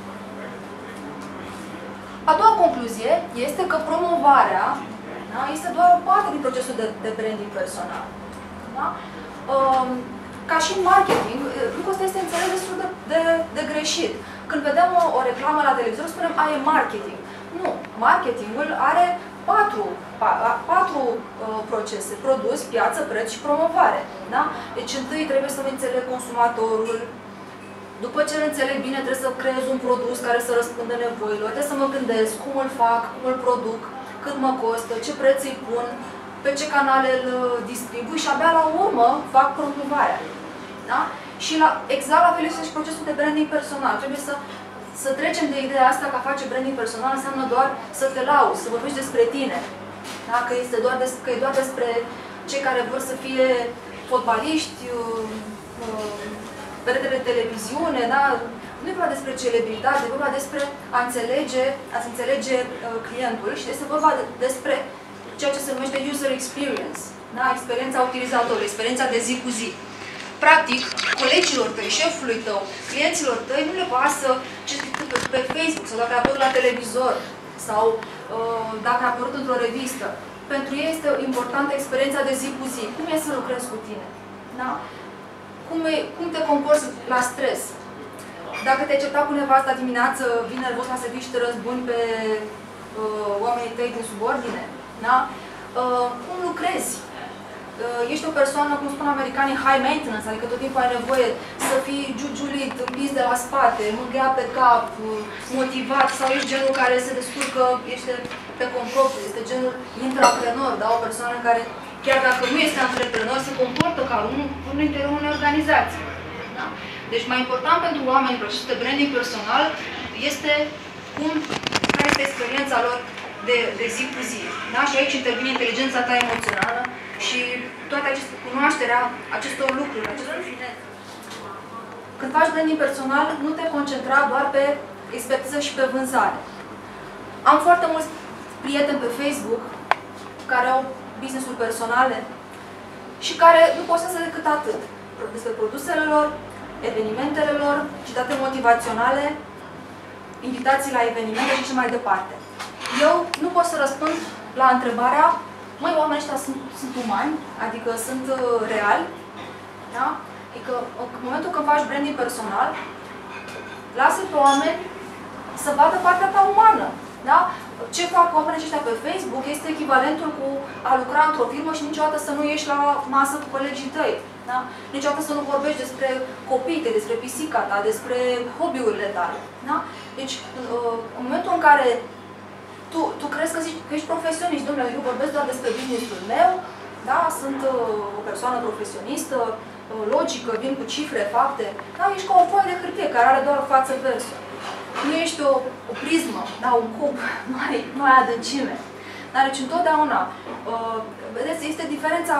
Speaker 2: A doua concluzie este că promovarea, da, este doar o parte din procesul de branding personal. Da? Ca și în marketing, lucrul ăsta este înțeles destul de greșit. Când vedem o reclamă la televizor, spunem, e marketing. Nu. Marketingul are patru procese. Produs, piață, preț și promovare. Da? Deci întâi trebuie să înțeleg consumatorul. După ce îl înțeleg bine, trebuie să creez un produs care să răspundă nevoilor. Trebuie să mă gândesc cum îl fac, cum îl produc, cât mă costă, ce preț îi pun, pe ce canale îl distribui și abia la urmă fac promovarea. Da? Și exact la fel este și procesul de branding personal. Trebuie să trecem de ideea asta că a face branding personal înseamnă doar să te lauzi, să vorbești despre tine. Da? Că e doar despre cei care vor să fie fotbaliști, vedete de televiziune, da? Nu e vorba despre celebritate, e vorba despre a-ți înțelege clientul și este vorba despre ceea ce se numește user experience, da? Experiența utilizatorului, experiența de zi cu zi. Practic, colegilor tăi, șefului tău, clienților tăi, nu le pasă ce scrie pe Facebook sau dacă a apărut la televizor sau dacă a apărut într-o revistă. Pentru ei este importantă experiența de zi cu zi. Cum e să lucrezi cu tine? Da? Cum te comporți la stres? Dacă te-ai certat cu nevasta dimineață, vineri vă să vii și te răzbuni pe oamenii tăi din subordine? Da? Cum lucrezi? Ești o persoană, cum spun americanii, high maintenance, adică tot timpul ai nevoie să fii giugiulit, împins de la spate, mângâiat pe cap, motivat, sau ești genul care se descurcă, ești pe cont propriu, este genul intraprenor, da? O persoană care, chiar dacă nu este antreprenor, se comportă ca în interiorul unei organizații. Da? Deci mai important pentru oameni, procesul de branding personal, este care este experiența lor de zi cu zi. Da? Și aici intervine inteligența ta emoțională și toate cunoașterea acestor lucruri, acestor finețe. Când faci branding personal, nu te concentra doar pe expertiză și pe vânzare. Am foarte mulți prieteni pe Facebook care au business-uri personale și care nu postează decât atât. Despre produsele lor, evenimentele lor, citate motivaționale, invitații la evenimente și așa mai departe. Eu nu pot să răspund la întrebarea, măi, oamenii ăștia sunt umani, adică sunt reali, da? Adică în momentul când faci branding personal, lasă pe oameni să vadă partea ta umană, da? Ce fac oamenii aceștia pe Facebook este echivalentul cu a lucra într-o firmă și niciodată să nu ieși la masă cu colegii tăi, da? Niciodată să nu vorbești despre copiii tăi, despre pisica ta, despre hobby-urile tale, da? Deci, în momentul în care tu crezi că ești profesionist, domnule, eu vorbesc doar despre business-ul meu, da? Sunt o persoană profesionistă, logică, vin cu cifre, fapte, da? Ești ca o foaie de hârtie care are doar față versul. Nu ești o prismă, da? Un cub, nu ai adâncime. Dar deci întotdeauna, vedeți, este diferența,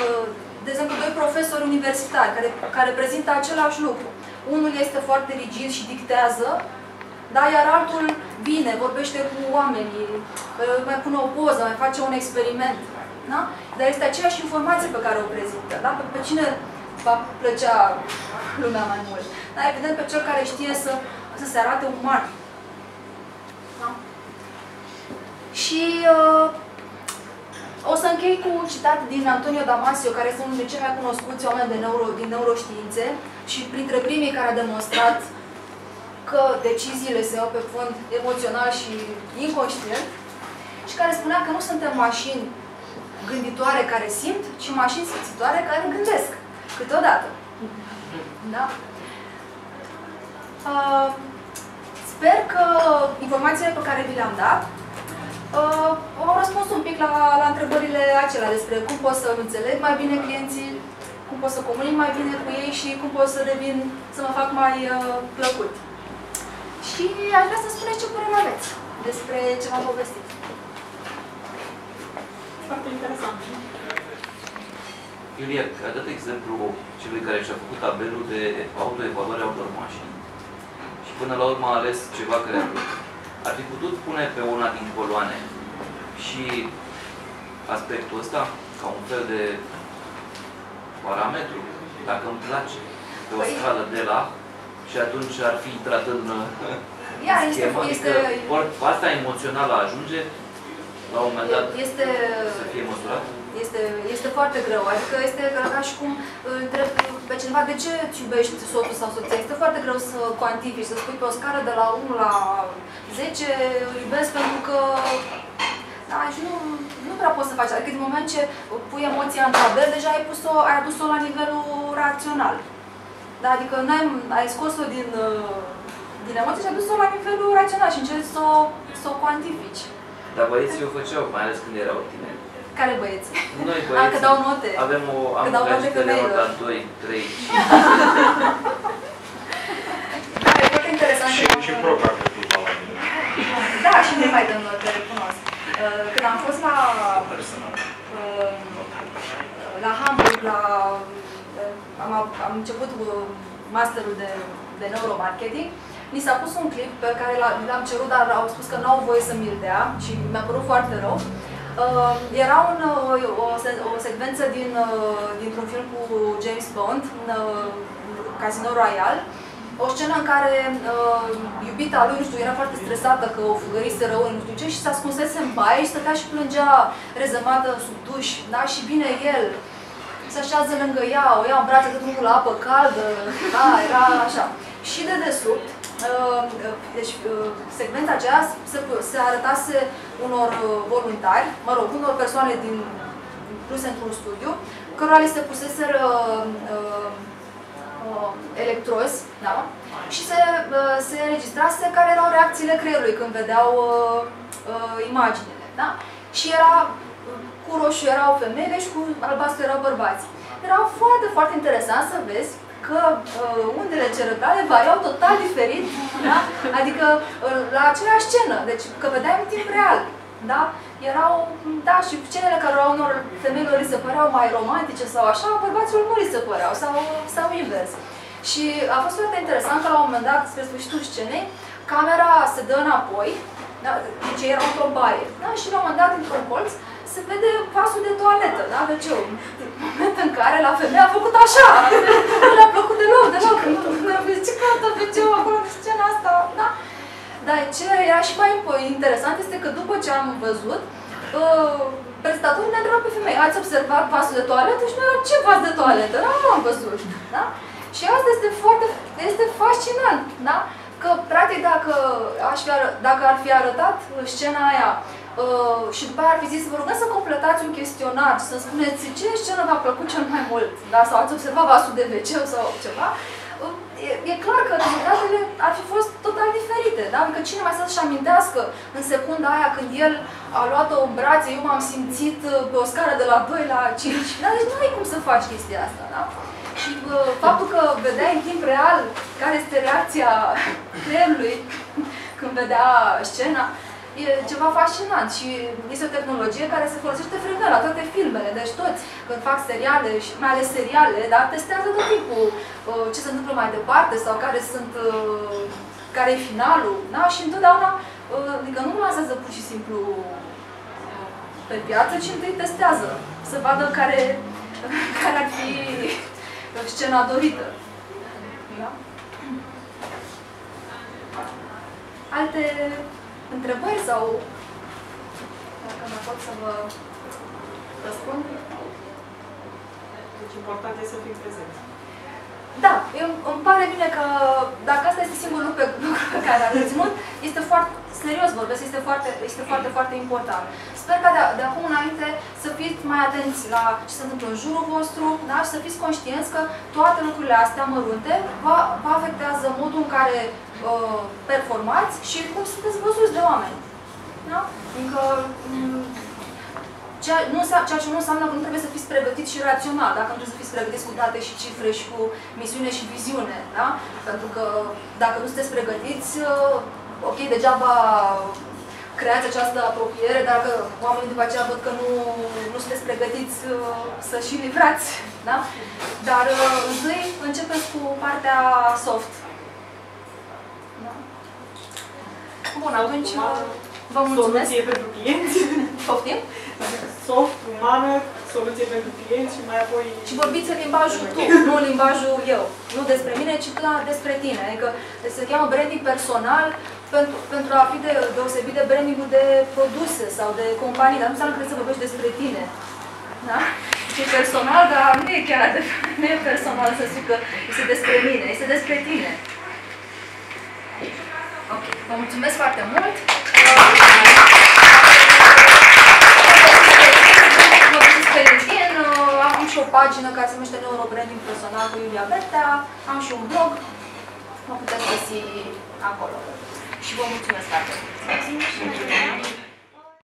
Speaker 2: de exemplu, doi profesori universitari care prezintă același lucru. Unul este foarte rigid și dictează, da? Iar altul vine, vorbește cu oamenii, mai pune o poză, mai face un experiment. Da? Dar este aceeași informație pe care o prezintă. Da? Pe cine va plăcea lumea mai mult? Da? Evident, pe cel care știe să se arate uman. Da? Și Și o să închei cu un citat din Antonio Damasio, care este unul dintre cei mai cunoscuți oameni din neuroștiințe și printre primii care a demonstrat că deciziile se iau pe fond emoțional și inconștient și care spunea că nu suntem mașini gânditoare care simt, ci mașini simțitoare care gândesc câteodată. Da? Sper că informațiile pe care vi le-am dat au răspuns un pic la întrebările acelea despre cum pot să înțeleg mai bine clienții, cum pot să comunic mai bine cu ei și cum pot să mă fac mai plăcut. Și aș vrea să spuneți ce părere aveți despre ce v-am povestit. Foarte interesant.
Speaker 3: Iulia, a dat exemplu celui care și-a făcut tabelul de autoevaluare a unor mașini și până la urmă a ales ceva care a plăcut. Ar fi putut pune pe una din coloane și aspectul ăsta ca un fel de parametru, dacă îmi place, pe o scală de la, și atunci ar fi intrat în schemă. Asta emoțională ajunge la un moment dat să fie măsurat?
Speaker 2: Este foarte greu, adică este ca și cum întreb pe cineva de ce îți iubești soțul sau soția. Este foarte greu să cuantifici, să spui pe o scară de la 1 la 10 îl iubesc pentru că da, și nu prea poți să faci. Adică din moment ce pui emoția în tabel, deja ai adus-o la nivelul rațional. Da, adică ai scos-o din emoție și ai adus-o la nivelul rațional și încerci să o cuantifici.
Speaker 3: Dar băieții o făceau, mai ales când erau tineri.
Speaker 2: Care băieți?
Speaker 3: Noi băieți.
Speaker 2: Că dau note.
Speaker 3: Avem o amintire de nota 2, 3, 5.
Speaker 2: Da, e foarte interesant.
Speaker 4: Și proba că tu la mine.
Speaker 2: Da, și nu mai dăm note, recunosc. Când am fost la Hamburg, am început cu masterul de neuromarketing, mi s-a pus un clip pe care l-am cerut, dar au spus că n-au voie să mi-l dea și mi-a părut foarte rău. Era o secvență dintr-un film cu James Bond, Casino Royale, o scenă în care iubita lui, nu știu, era foarte stresată că o fugărise rău, nu știu ce, și se ascunsese în baie și stătea și plângea rezemată sub duș, da? Și vine el, se așează lângă ea, o ia în brațe, dă drumul la apă caldă, da, era așa. Și de desubt, deci secvența aceea se arătase unor voluntari, mă rog, unor persoane incluse într-un studiu, cărora li se puseseră electrozi, da? Și se înregistrase care erau reacțiile creierului când vedeau imaginele, da? Și era cu roșu erau femeile și cu albastru erau bărbați. Era foarte, foarte interesant să vezi că undele cerebrale variau total diferit, da? Adică la aceeași scenă, deci că vedeai în timp real, da? Erau, da, și scenele care erau unor femeilor li se păreau mai romantice sau așa, bărbaților nu li se păreau, sau invers. Și a fost foarte interesant că la un moment dat, spre sfârșitul scenei, camera se dă înapoi, da? Deci erau într-o baie, da? Și la un moment dat, într-un colț, se vede vasul de toaletă, da? Deci în moment în care la femeie a făcut așa, nu le-a plăcut deloc, ce caută WC-ul acolo în scena asta, da? Dar ce era și mai interesant este că după ce am văzut, prezentatorul ne-a întrebat pe femei, ați observat vasul de toaletă? Și noi, ce vas de toaletă? Nu am văzut, da? Și asta este fascinant, da? Că, practic, dacă ar fi arătat scena aia și după aia ar fi zis, vă rugăm să completați un chestionar, să spuneți ce scenă v-a plăcut cel mai mult, da? Sau ați observat vasul de WC sau ceva, e clar că rezultatele ar fi fost total diferite, da? Adică cine mai să-și amintească în secunda aia când el a luat-o în brațe, eu m-am simțit pe o scară de la 2 la 5, da? Deci nu ai cum să faci chestia asta, da? Și faptul că vedeai în timp real care este reacția creierului când vedea scena, e ceva fascinant și este o tehnologie care se folosește frecvent la toate filmele. Deci toți, când fac seriale, și mai ales seriale, da, testează tot timpul ce se întâmplă mai departe sau care e finalul. Da? Și întotdeauna, adică nu lansează pur și simplu pe piață, ci întâi testează, să vadă care ar fi scena dorită. Da? Alte întrebări sau Dacă mai pot să vă răspund.
Speaker 5: Deci important e să fim prezenți.
Speaker 2: Da, îmi pare bine că dacă asta este singurul lucru pe care am reținut, este foarte, serios vorbesc, este foarte important. Sper ca de acum înainte să fiți mai atenți la ce se întâmplă în jurul vostru, da? Și să fiți conștienți că toate lucrurile astea mărunte vă afectează modul în care performați și cum sunteți văzuți de oameni. Da? Adică, ceea ce nu înseamnă că nu trebuie să fiți pregătiți și rațional, dacă nu trebuie să fiți pregătiți cu date și cifre și cu misiune și viziune, da? Pentru că dacă nu sunteți pregătiți, ok, degeaba creați această apropiere, dacă oamenii după aceea văd că nu sunteți pregătiți să și livrați, da? Dar întâi începeți cu partea soft. Da? Bun, atunci vă mulțumesc.
Speaker 5: Soluție pentru clienți.
Speaker 2: Poftim?
Speaker 5: Soft, umană, soluție pentru clienți și mai apoi...
Speaker 2: Și vorbiți în limbajul tu, nu în limbajul eu. Nu despre mine, ci despre tine. Adică se cheamă branding personal pentru a fi deosebit de branding-ul de produse sau de companii, dar nu înseamnă că trebuie să vorbești despre tine. Da? E personal, dar nu e chiar nu e personal să zic că este despre mine, este despre tine. Ok, vă mulțumesc foarte mult! Am și o pagină care se numește Neurobranding Personal cu Iulia Bertea, am și un blog, mă puteți găsi acolo. Și vă mulțumesc foarte mult!